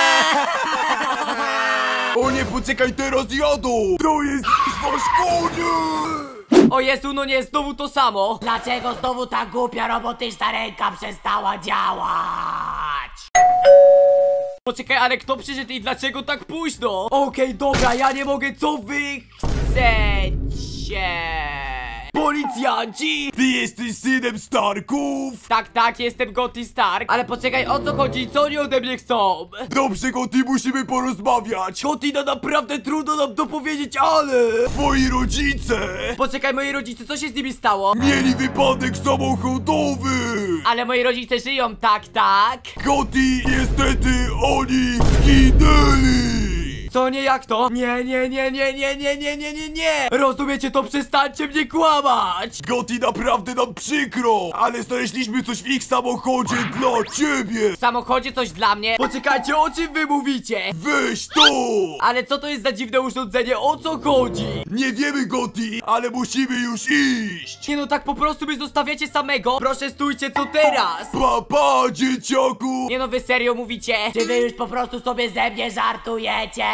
O nie, poczekaj, teraz jadą! To jest wasz koniec! O Jezu, no nie, znowu to samo. Dlaczego znowu ta głupia robotyczna ręka przestała działać? Poczekaj, ale kto przyszedł i dlaczego tak późno? Okej, dobra, ja nie mogę, co wy chcecie? Policjanci! Ty jesteś synem Starków? Tak, tak, jestem Gotti Stark. Ale poczekaj, o co chodzi? Co oni ode mnie chcą? Dobrze, Gotti, musimy porozmawiać! Gotti, no naprawdę trudno nam to powiedzieć, ale... Twoi rodzice Poczekaj, moi rodzice, co się z nimi stało? mieli wypadek samochodowy! Ale moi rodzice żyją, tak, tak? Gotti, niestety oni zginęli! Co, nie, jak to? Nie, nie, nie, nie, nie, nie, nie, nie, nie, nie! Rozumiecie to? Przestańcie mnie kłamać! Gotti, naprawdę nam przykro, ale znaleźliśmy coś w ich samochodzie dla ciebie! W samochodzie coś dla mnie? Poczekajcie, o czym wy mówicie? Weź to! Ale co to jest za dziwne urządzenie? O co chodzi? Nie wiemy, Gotti, ale musimy już iść! Nie no, tak po prostu mnie zostawiacie samego? Proszę stójcie, co teraz? Pa, pa, dzieciaku! Nie no, wy serio mówicie? Czy wy już po prostu sobie ze mnie żartujecie?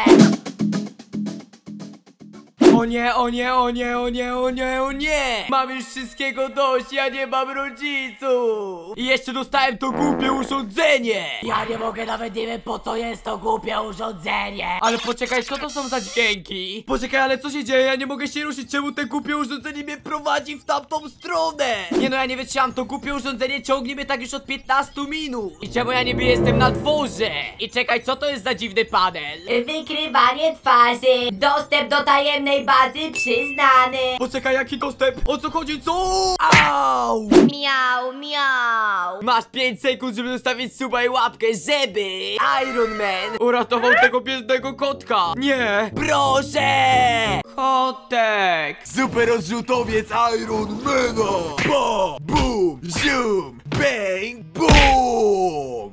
O nie, o nie, o nie, o nie, o nie, o nie! Mam już wszystkiego dość, ja nie mam rodziców! I jeszcze dostałem to głupie urządzenie! Ja nie mogę, nawet nie wiem, po co jest to głupie urządzenie. Ale poczekaj, co to są za dźwięki? Poczekaj, ale co się dzieje? Ja nie mogę się ruszyć, czemu te głupie urządzenie mnie prowadzi w tamtą stronę? Nie no, ja nie wytrzymam, to głupie urządzenie ciągnie mnie tak już od piętnastu minut. I czemu ja niby jestem na dworze? I czekaj, co to jest za dziwny panel? Wykrywanie twarzy. Dostęp do tajemnej bazy przyznany. Poczekaj, jaki dostęp? O co chodzi? Co? Au! Miau, miau. Masz pięć sekund, żeby zostawić suba i łapkę, żeby Iron Man uratował tego biednego kotka. Nie! Proszę! Kotek! Super odrzutowiec Iron Mana! Ba, bum, zium, bang, boom!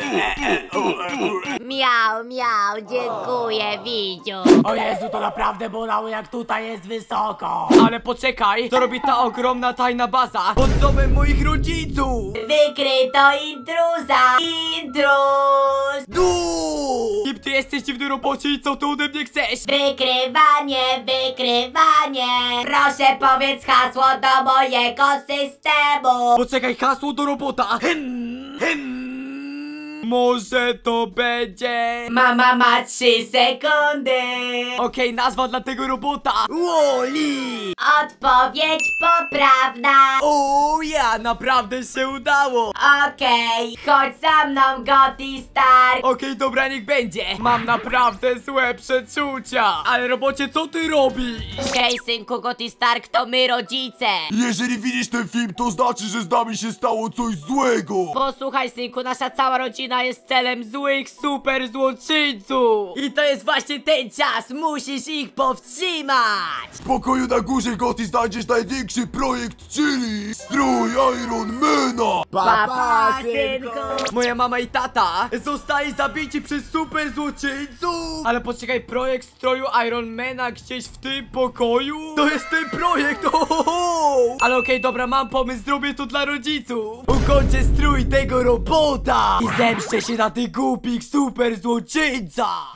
Miau, miau, dziękuję, Wiciu. O Jezu, to naprawdę bolało, jak tutaj jest wysoko. Ale poczekaj, to robi ta ogromna tajna baza pod domem moich rodziców! Wykryto intruza. Intruz. Du! Kim ty jesteś, dziwny robocie, i co ty ode mnie chcesz? Wykrywanie, wykrywanie. Proszę, powiedz hasło do mojego systemu. Poczekaj, hasło do robota! Hmm, hmm. Może to będzie... Mama ma trzy sekundy. Okej, nazwa dla tego robota! Wall-E! Odpowiedź poprawna. O, ja, naprawdę się udało! Okej, chodź za mną, Gotti Stark. Okej, dobra, niech będzie! Mam naprawdę złe przeczucia! Ale robocie, co ty robisz? Hej, synku, Gotti Stark, to my rodzice. Jeżeli widzisz ten film, to znaczy, że z nami się stało coś złego! Posłuchaj, synku, nasza cała rodzina jest celem złych super złoczyńców. I to jest właśnie ten czas! Musisz ich powstrzymać! W pokoju na górze, Gotti, znajdziesz największy projekt, czyli strój Iron Mana! Papa, synku. Moja mama i tata zostali zabici przez super złoczyńców! Ale poczekaj, projekt stroju Ironmana gdzieś w tym pokoju? To jest ten projekt! Ohoho! Ale okej, dobra, mam pomysł, zrobię to dla rodziców! Ukończę strój tego robota! I zemszczę się na tych głupich super złoczyńcach!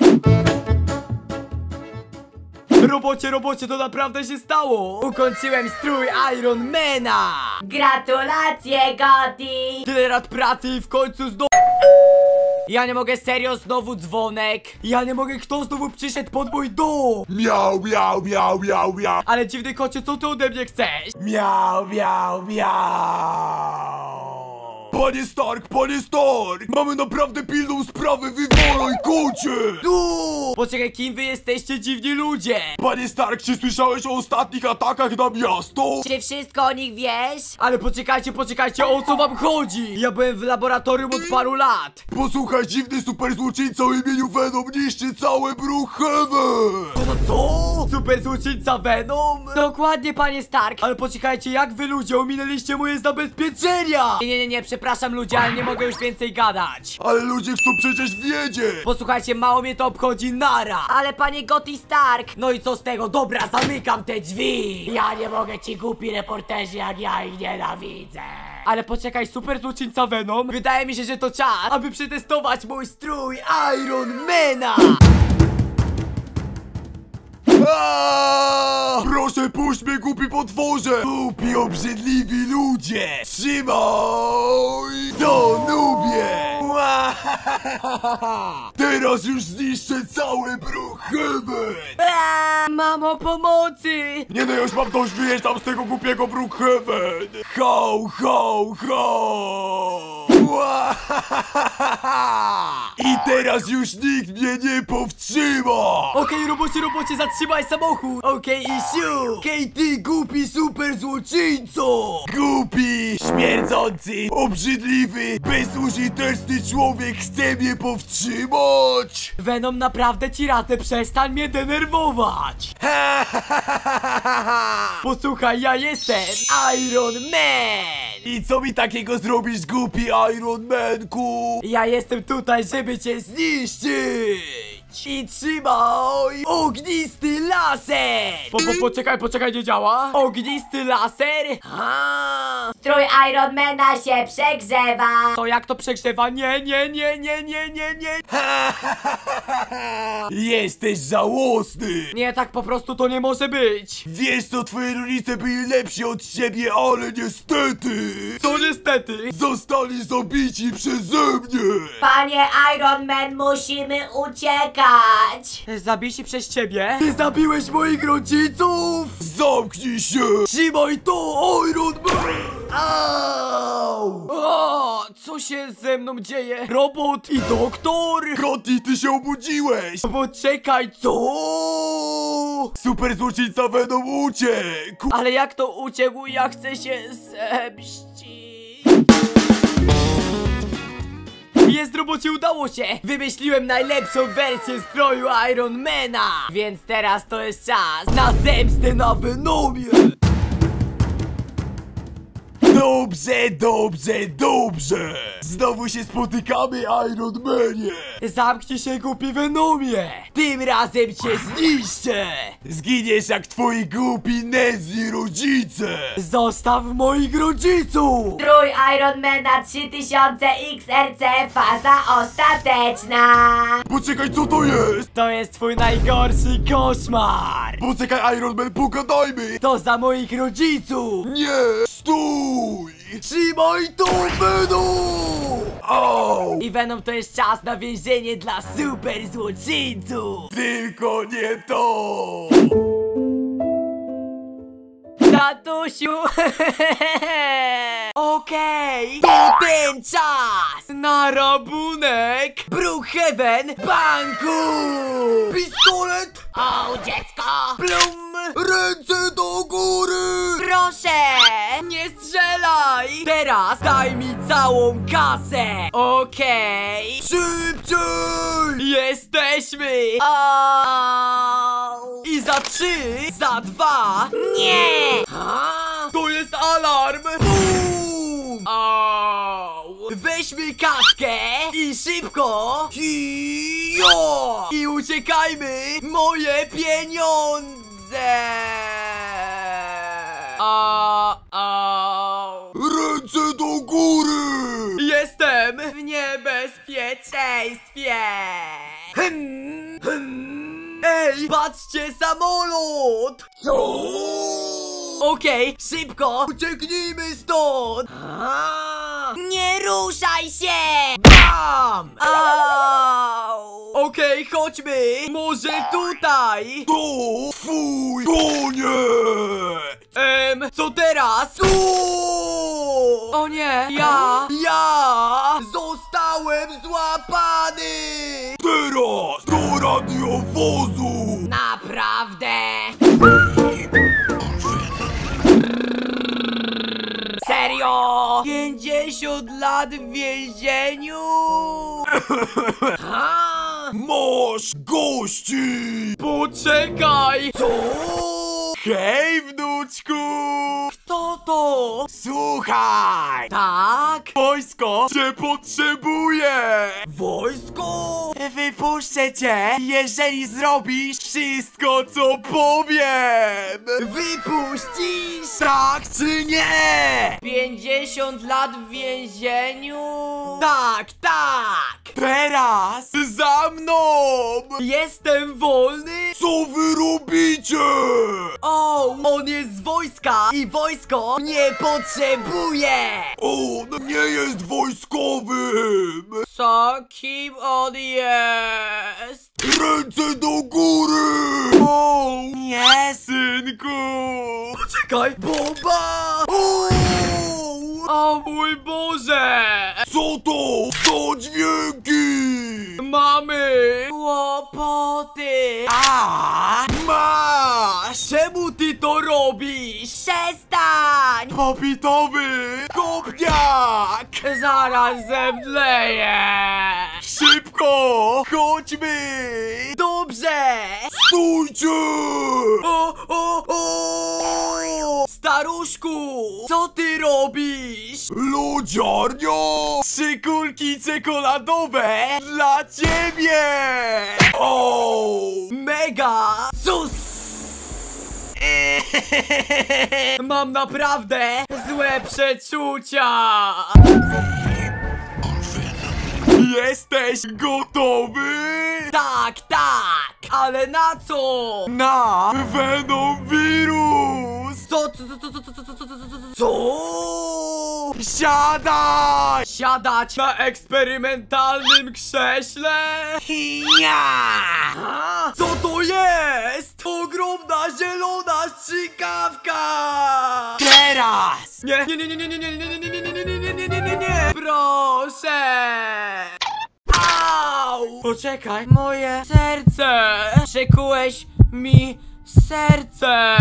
Robocie, robocie, to naprawdę się stało! Ukończyłem strój Ironmana! Gratulacje, Gotti. Tyle lat pracy i w końcu zdo... Ja nie mogę, serio, znowu dzwonek. Ja nie mogę, kto znowu przyszedł pod mój dom? Miau, miau, miau, miau, miau. Ale dziwny kocie, co ty ode mnie chcesz? Miau, miau, miau. Panie Stark, panie Stark! Mamy naprawdę pilną sprawę, wywalaj kocie! Tu! Poczekaj, kim wy jesteście, dziwni ludzie? Panie Stark, czy słyszałeś o ostatnich atakach na miasto? Czy wszystko o nich wiesz? Ale poczekajcie, poczekajcie, o co wam chodzi? Ja byłem w laboratorium od paru lat. Posłuchaj, dziwny super złoczyńca o imieniu Venom niszczy całe Brookhaven! Co? Super złoczyńca Venom? Dokładnie, panie Stark. Ale poczekajcie, jak wy ludzie ominęliście moje zabezpieczenia? Nie, nie, nie, nie, przepraszam ludzie, ale nie mogę już więcej gadać. Ale ludzie chcą przecież wiedzieć! Posłuchajcie, mało mnie to obchodzi, nara. Ale panie Gotti Stark! No i co z tego? Dobra, zamykam te drzwi. Ja nie mogę, ci głupi reporterzy, jak ja ich nienawidzę. Ale poczekaj, super złoczyńca Venom. Wydaje mi się, że to czas, aby przetestować mój strój Ironmana. Aaaa! Proszę, puść mnie, głupi potworze! Głupi, obrzydliwi ludzie! Trzymaj! To nubie! Teraz już zniszczę cały Brookhaven! Eee, mamo, pomocy! Nie no, już mam dość, wyjeżdżam z tego głupiego Brookhaven! Ho, ho, ho! I teraz już nikt mnie nie powstrzyma! Okej, robocie, robocie, zatrzymaj samochód! Okej, i siu! Hej, ty głupi super złoczyńco! Głupi, śmierdzący. Obrzydliwy, bezużyteczny człowiek chce mnie powstrzymać! Venom, naprawdę ci radzę, przestań mnie denerwować! Posłuchaj, ja jestem Iron Man! I co mi takiego zrobisz, głupi Iron Manku? Ja jestem tutaj, żeby cię zniszczyć! I trzymaj ognisty laser! Po, po, poczekaj, poczekaj, nie działa? Ognisty laser? A, Strój Ironmana się przegrzewa! to jak to przegrzewa? Nie, nie, nie, nie, nie, nie, nie. Jesteś żałosny! Nie, tak po prostu to nie może być. Wiesz co, twoi rodzice byli lepsi od ciebie, ale niestety! Co niestety? Zostali zabici przeze mnie! Panie Ironman, musimy uciekać! Zabici przez ciebie? Ty zabiłeś moich rodziców! Zamknij się! Trzymaj to, Iron Man! Au! O, co się ze mną dzieje? Robot i doktor? Gotti, ty się obudziłeś! Poczekaj, co? Super złoczyńca Venom uciekł! Ale jak to uciekł? Ja chcę się zemścić. Jest, robocie, udało się! Wymyśliłem najlepszą wersję stroju Ironmana! Więc teraz to jest czas na zemstę na Venomie! Dobrze, dobrze, dobrze! Znowu się spotykamy, Iron Manie! Zamknij się, głupi Venomie! Tym razem cię zniszczę! Zginiesz jak twoi głupi Nezji rodzice! Zostaw moich rodziców! Strój Ironmana trzy tysiące X R C, faza ostateczna! Poczekaj, co to jest? To jest twój najgorszy koszmar! Poczekaj, Iron Man, pogadajmy! To za moich rodziców! Nie! Stój! Trzymaj to, Venom! Au! I Venom, to jest czas na więzienie dla super złoczyńców! Tylko nie to! Tatusiu! Okej, to ten czas na rabunek Brookhaven Banku! Pistolet! O, dziecko! Plum! Ręce do góry! Proszę! Nie strzelaj! Teraz daj mi całą kasę! Okej! Szybciej! Jesteśmy! O! I za trzy, za dwa, Nie! a, to jest alarm! Bum! Au! Weźmy kaskę i szybko! Hijo! I uciekajmy! Moje pieniądze! A, au! Ręce do góry! Jestem w niebezpieczeństwie! Hmm, hmm. Ej, patrzcie, samolot! Co? Okej, szybko! Ucieknijmy stąd! A, Nie ruszaj się! a, tam! Au! Okej, chodźmy! Może tutaj! To twój koniec! Em, co teraz? Uuu! O nie, ja, ja zostałem złapany! Teraz do radiowozu! Naprawdę? Serio? pięćdziesiąt lat w więzieniu! Ha? Masz gości! Poczekaj! Co? Hej, wnuczku! Kto to? Słuchaj! Tak? Wojsko Cię potrzebuję! Wojsko! Wypuszczę cię, jeżeli zrobisz Wszystko, co powiem! Wypuścisz! Tak czy nie? pięćdziesiąt lat w więzieniu? Tak, tak! Teraz! Za mną! Jestem wolny? Co wy robicie? O, on jest z wojska i wojsko mnie potrzebuje! On nie jest wojskowym! Co? Kim on jest? Ręce do góry! O, Nie! synku! Poczekaj! Bomba! O, o mój Boże! Co to za dźwięki? Mamy kłopoty! A! Masz! Czemu ty to robisz? Przestań! Popitowy kopniak! Zaraz zemdleję! Szybko! Chodźmy! Dobrze! Stójcie! O, o, o! Staruszku! Co ty robisz? Lodziarnia! Trzy kulki czekoladowe dla ciebie! O! Mega! Sus! Mam naprawdę złe przeczucia! Jesteś gotowy? Tak, tak! Ale na co? Na! Venom wirus! Co, co, co, co, co, co, co, co, co, co, co? Co? Siadaj! Siadać na eksperymentalnym krześle? Ja! A, co to jest? Ogromna zielona strzykawka! Teraz! Nie, nie, nie, nie, nie, nie, nie, nie, nie, nie, nie, nie, nie, nie, nie, nie, nie, proszę! Au! Poczekaj, moje serce! Przekułeś mi serce!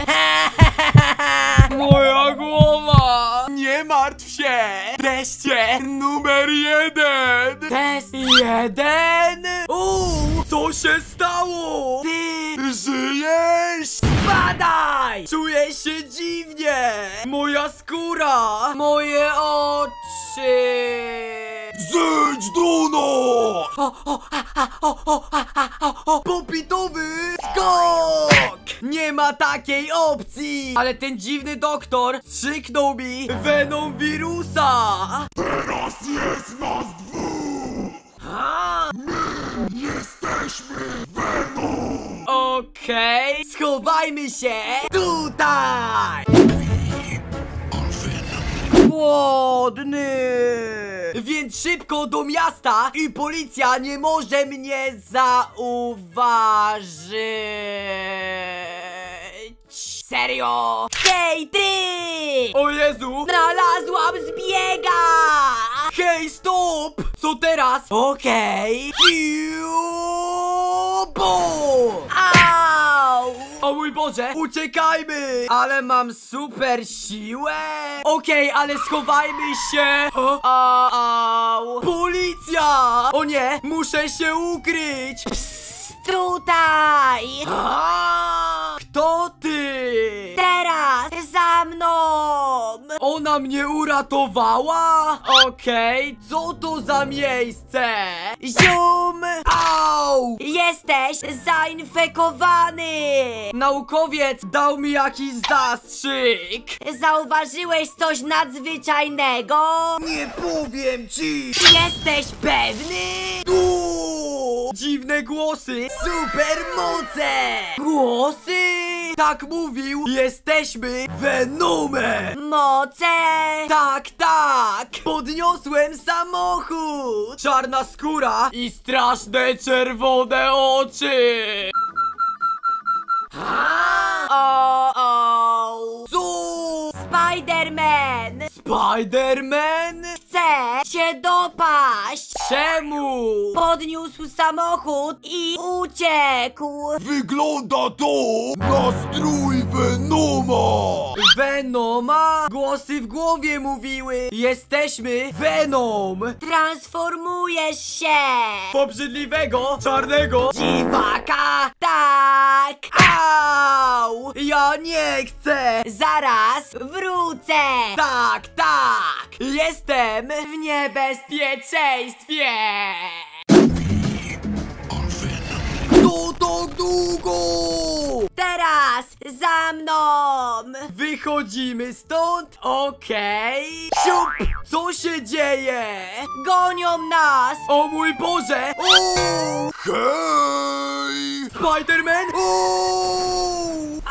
Moja głowa! Nie martw się! Wreszcie numer jeden! Test Jeden? Uuu, co się stało? Ty! Żyjesz? Badaj! Czuję się dziwnie! Moja skóra! Moje oczy! Zejdź do nas! O, o, a, a, o, o, a, a, o, o, popitowy skok! Nie ma takiej opcji! Ale ten dziwny doktor strzyknął mi Venom wirusa! Teraz jest nas dwóch! A? Jesteśmy Venom! Okej, schowajmy się tutaj! Głodny! Więc szybko do miasta i policja nie może mnie zauważyć! Serio? Hej, ty! O Jezu! Znalazłam zbiega! Hej, stop! Co teraz? Okej! Bum! Au! O mój Boże, uciekajmy! Ale mam super siłę! Okej, ale schowajmy się! O, a, au. Policja! O nie, muszę się ukryć! Tutaj! A, kto ty? Teraz za mną! Ona mnie uratowała? Okej, co to za miejsce? Zium! Au! Jesteś zainfekowany! Naukowiec dał mi jakiś zastrzyk! Zauważyłeś coś nadzwyczajnego? Nie powiem ci! Jesteś pewny? Tu! Dziwne głosy! Supermoce! Głosy! tak mówił. Jesteśmy Venomem. Moce! Tak, tak. Podniosłem samochód. Czarna skóra i straszne czerwone oczy. O, o. Co? Spiderman! Spiderman? Chce się dopaść! Czemu? Podniósł samochód i uciekł! Wygląda to na strój Venoma! Venoma? Głosy w głowie mówiły. Jesteśmy Venom. Transformujesz się! W obrzydliwego, czarnego Dziwaka! Tak! Au! Ja nie chcę! Zaraz wrócę! Tak, tak! Jestem w niebezpieczeństwie! Co tak długo? Teraz za mną! Wychodzimy stąd? Okej. Siup! Co się dzieje? Gonią nas! O mój Boże! O! Hej! Spiderman? O!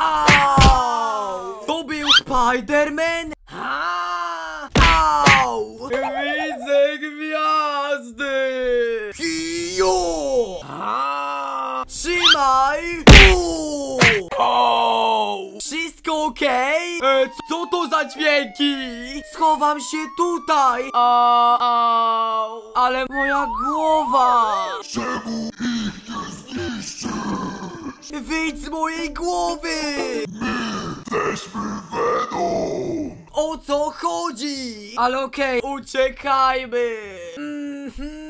Au! To był Spiderman? A! Au! Widzę gwiazdy! Kijo! A! Trzymaj! O! Au! Wszystko okej? E, co to za dźwięki? Schowam się tutaj! A, au. Ale moja głowa! Czemu ich nie zniszczysz? Wyjdź z mojej głowy! Weźmy Venom! O co chodzi? Ale okej, uciekajmy! Mhm.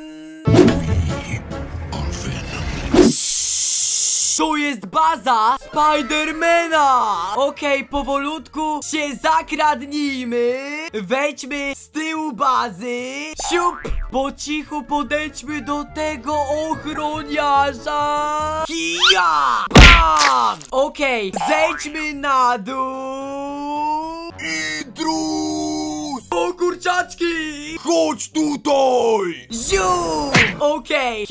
To jest baza Spidermana! Okej, powolutku się zakradnijmy. Wejdźmy z tyłu bazy. Siup! Po cichu podejdźmy do tego ochroniarza. Kija! Bam! Okej, zejdźmy na dół. Intruz! O kurczaczki! Chodź tutaj! Zium! Okej,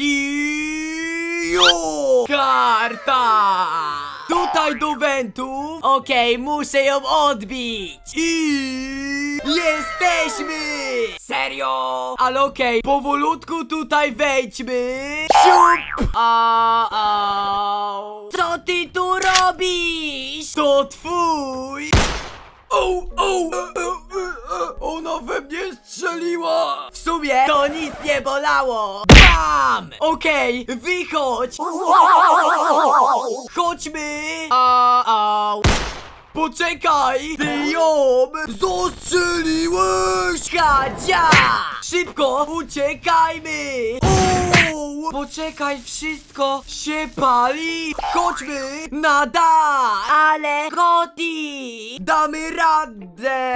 Kijo! Karta! Tutaj do wentów. Okej, muszę ją odbić. I jesteśmy! Serio? Ale okej, powolutku tutaj wejdźmy. Siup! A, au. Co ty tu robisz? To twój! O, o, ona we mnie strzeliła! W sumie to nic nie bolało! Bam! Okej, wychodź! Chodźmy! A, au. Poczekaj! Ty ją zastrzeliłeś! Kadzia! Szybko uciekajmy! O, poczekaj, wszystko się pali! Chodźmy na dach! Ale Gotti! Damy radę!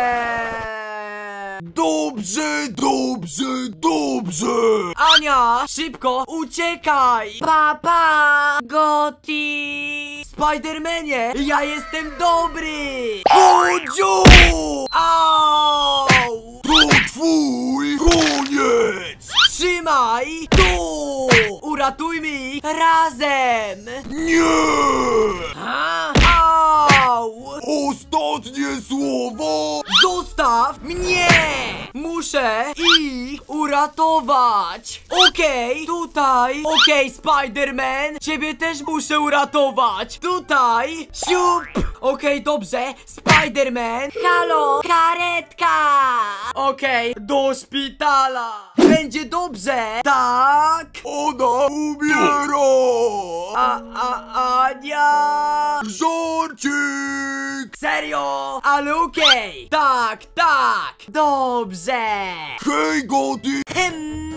Dobrze, dobrze, dobrze! Ania, szybko uciekaj! Papa! Gotti! Spidermanie, ja jestem dobry! Chodziu! Au! To twój koniec! Trzymaj! Tu! Uratujmy ich razem! Nie! A? Au! Ostatnie słowo! Zostaw mnie! Muszę ich uratować! Okej, tutaj! Okej, Spiderman! Ciebie też muszę uratować! Tutaj! Siup! Okej, dobrze! Spiderman! Halo! Karetka! Okej, do szpitala! Będzie dobrze! Tak! Ona umiera! A, a, Ania! Żarcik! Serio? Ale okej! Tak, tak! Dobrze! Hej, Gotti! Hmm.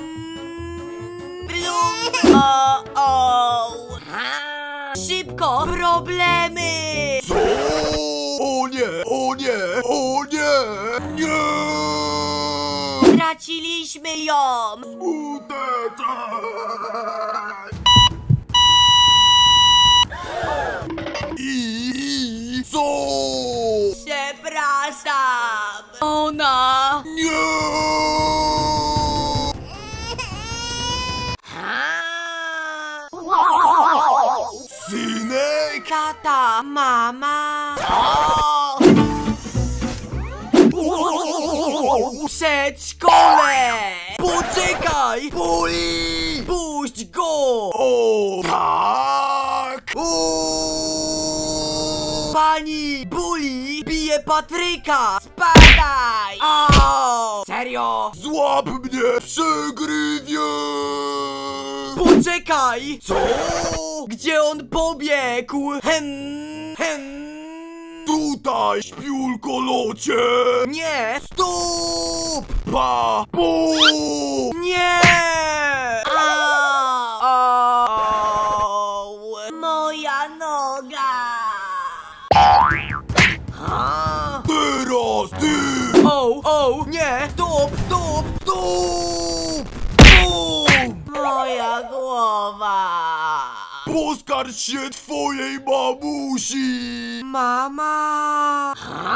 Blum. O, o. Ha. Szybko! Problemy! Co? O nie, o nie, o nie! Nie! Straciliśmy ją! Smuteczek! I co? Przepraszam! Ona! Nie! Ha. Synek! tata, mama. Przedszkole! Poczekaj! Bully! Puść go! O, tak! Uuu! Pani Bully bije Patryka! Spadaj! Au! Serio? Złap mnie, przegrywie! Poczekaj! Co? Gdzie on pobiegł? Hem, hem. Tutaj, śpiulkolocie! Nie! Stóp! Pa! Bu! Nie! Au! Au! Moja noga! A? Teraz ty! O, o, nie! Stop, stop, stop! Bum! Moja głowa! Poskarż się twojej mamusi! Mama!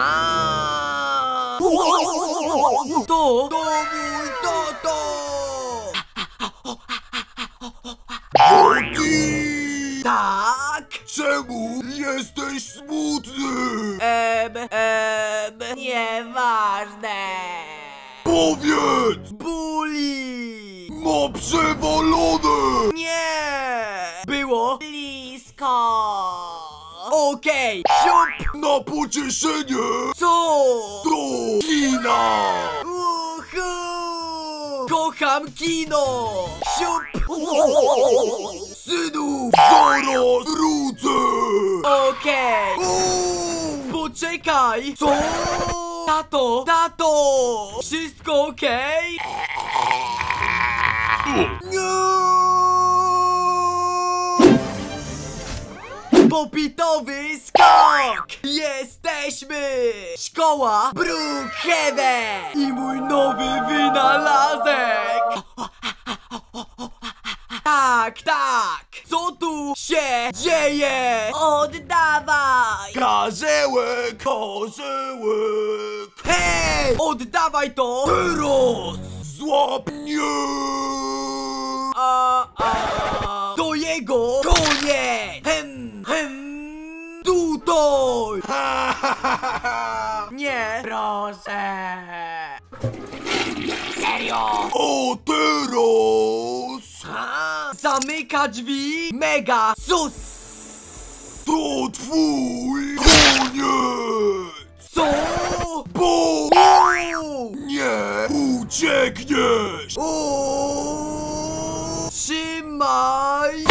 A? To! To mój tato! O ty! Tak? Czemu jesteś smutny? Em, em, nieważne! Powiedz! Bully! Ma przewalone! Nie! Było blisko! Okej! Siup! Na pocieszenie! Co? Do kina! Uhu! Kocham kino! Siup! Synu, zaraz wrócę! Okej! Uuu, poczekaj! Co? Tato! Tato! Wszystko okej? Popitowy skok! Jesteśmy! Szkoła Brookhaven! I mój nowy wynalazek! Tak, tak! Co tu się dzieje? Oddawaj! Karzełek, karzełek! Hej! Oddawaj to! Teraz! Złap mnie! A, a, to jego koniec! Hem, hem! Tutaj! Ha, ha, ha, ha, ha. Nie! Proszę! Serio? O teraz! A, zamyka drzwi! Mega sus! To twój koniec! Co? Bo Uuu! nie uciekniesz! Uuu! Trzymaj!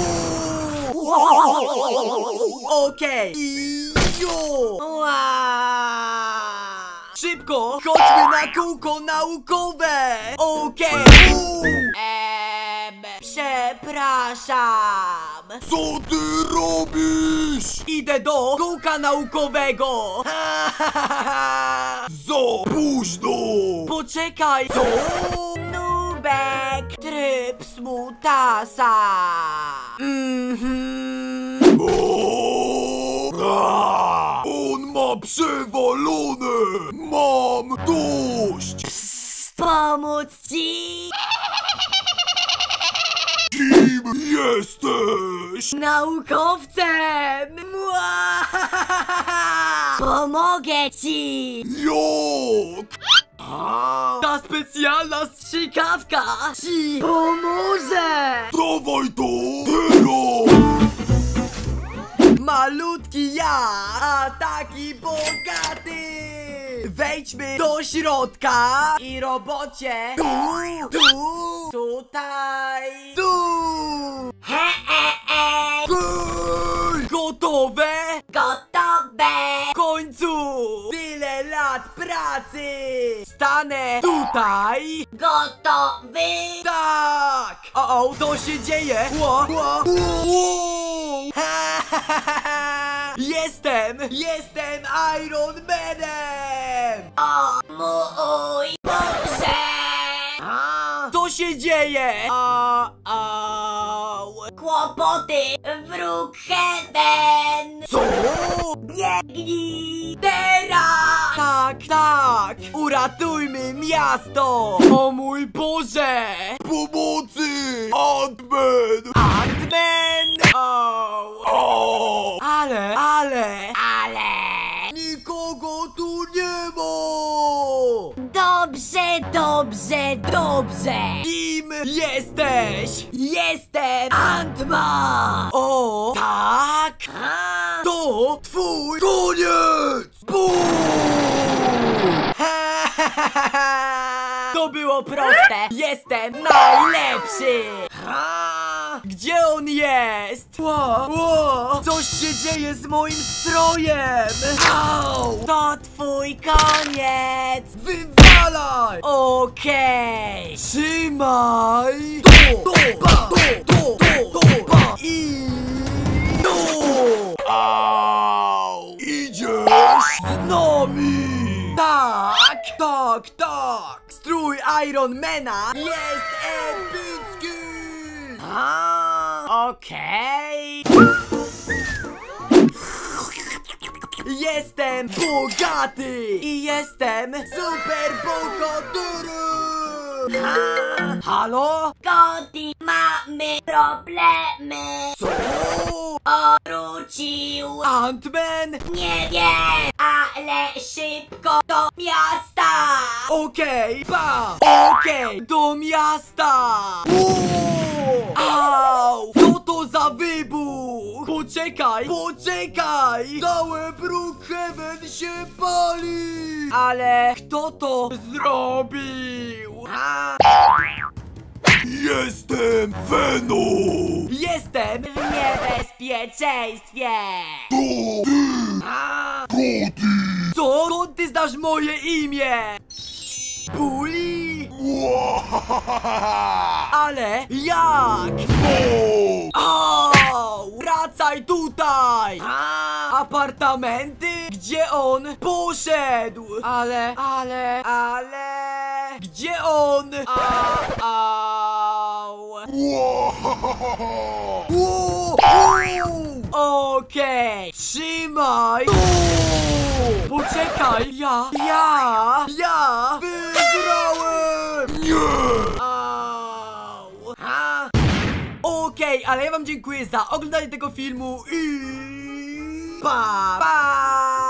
Okej! I jo! Ła! Szybko! Chodźmy na kółko naukowe! Okej! Eee, przepraszam! Co ty robisz? Idę do kółka naukowego! Za późno! Poczekaj! Co? Nubek! Tryb smutasa! Mhm. O! A! On ma przewalone! Mam dość! Pomóc ci? Kim jesteś? Naukowcem! Mua! Pomogę ci! Jak? Ta specjalna Strzykawka ci pomoże! Dawaj to! Teraz! malutki ja, a taki bogaty! Wejdźmy do środka i robocie tu, tu, tutaj, tu! He, e, e. Ej, gotowe? Gotowe! W końcu! Tyle lat pracy! Stanę tutaj! Gotowy! Tak! O, o, to się dzieje! Ło, ło, ło. Ha, ha, ha, ha. Jestem! Jestem Iron Manem! O mój Boże! A, co się dzieje? A, a, Kłopoty w Brookhaven! co? Biegnij! Teraz! Tak, tak! Uratujmy miasto! O mój Boże! Pomocy! Ant-Man! Ant-Man! O, O! ale Dobrze, dobrze. Kim jesteś? Jestem Ant-Man. O, tak? A, To twój koniec! Bum! to było proste. Jestem najlepszy. A, gdzie on jest? Ło, ło, coś się dzieje z moim strojem! Au! To twój koniec. Wywalaj! Okej. Trzymaj! To, to, pa, to, to, to, pa i... No! Au! Idziesz? Z nami! Tak, tak, tak! Strój Ironmana jest epicki! A, okej. Jestem bogaty! I jestem super bogatyry! Halo? Gotti, mamy problemy. Co? Wrócił. Ant-Man? Nie wiem, ale szybko do miasta. Okej, pa! Okej, do miasta! Uuu! Au! Co to za wybuch? Poczekaj, poczekaj! Całe Brookhaven się pali! Ale Kto to zrobił? A, Jestem Venom! Jestem! w niebezpieczeństwie. To A, Gotti! Co? Skąd ty znasz moje imię? Bully? Łahahaha! Ale jak? O! Au! Wracaj tutaj! a, Apartamenty? Gdzie on poszedł? Ale, ale, ale... Gdzie on? A, au! Łahahaha! Uuu, uuu. Okej, trzymaj! Poczekaj, ja, ja, ja wygrałem! Nie! Au! a. Okej, ale ja wam dziękuję za oglądanie tego filmu i... Pa! Pa!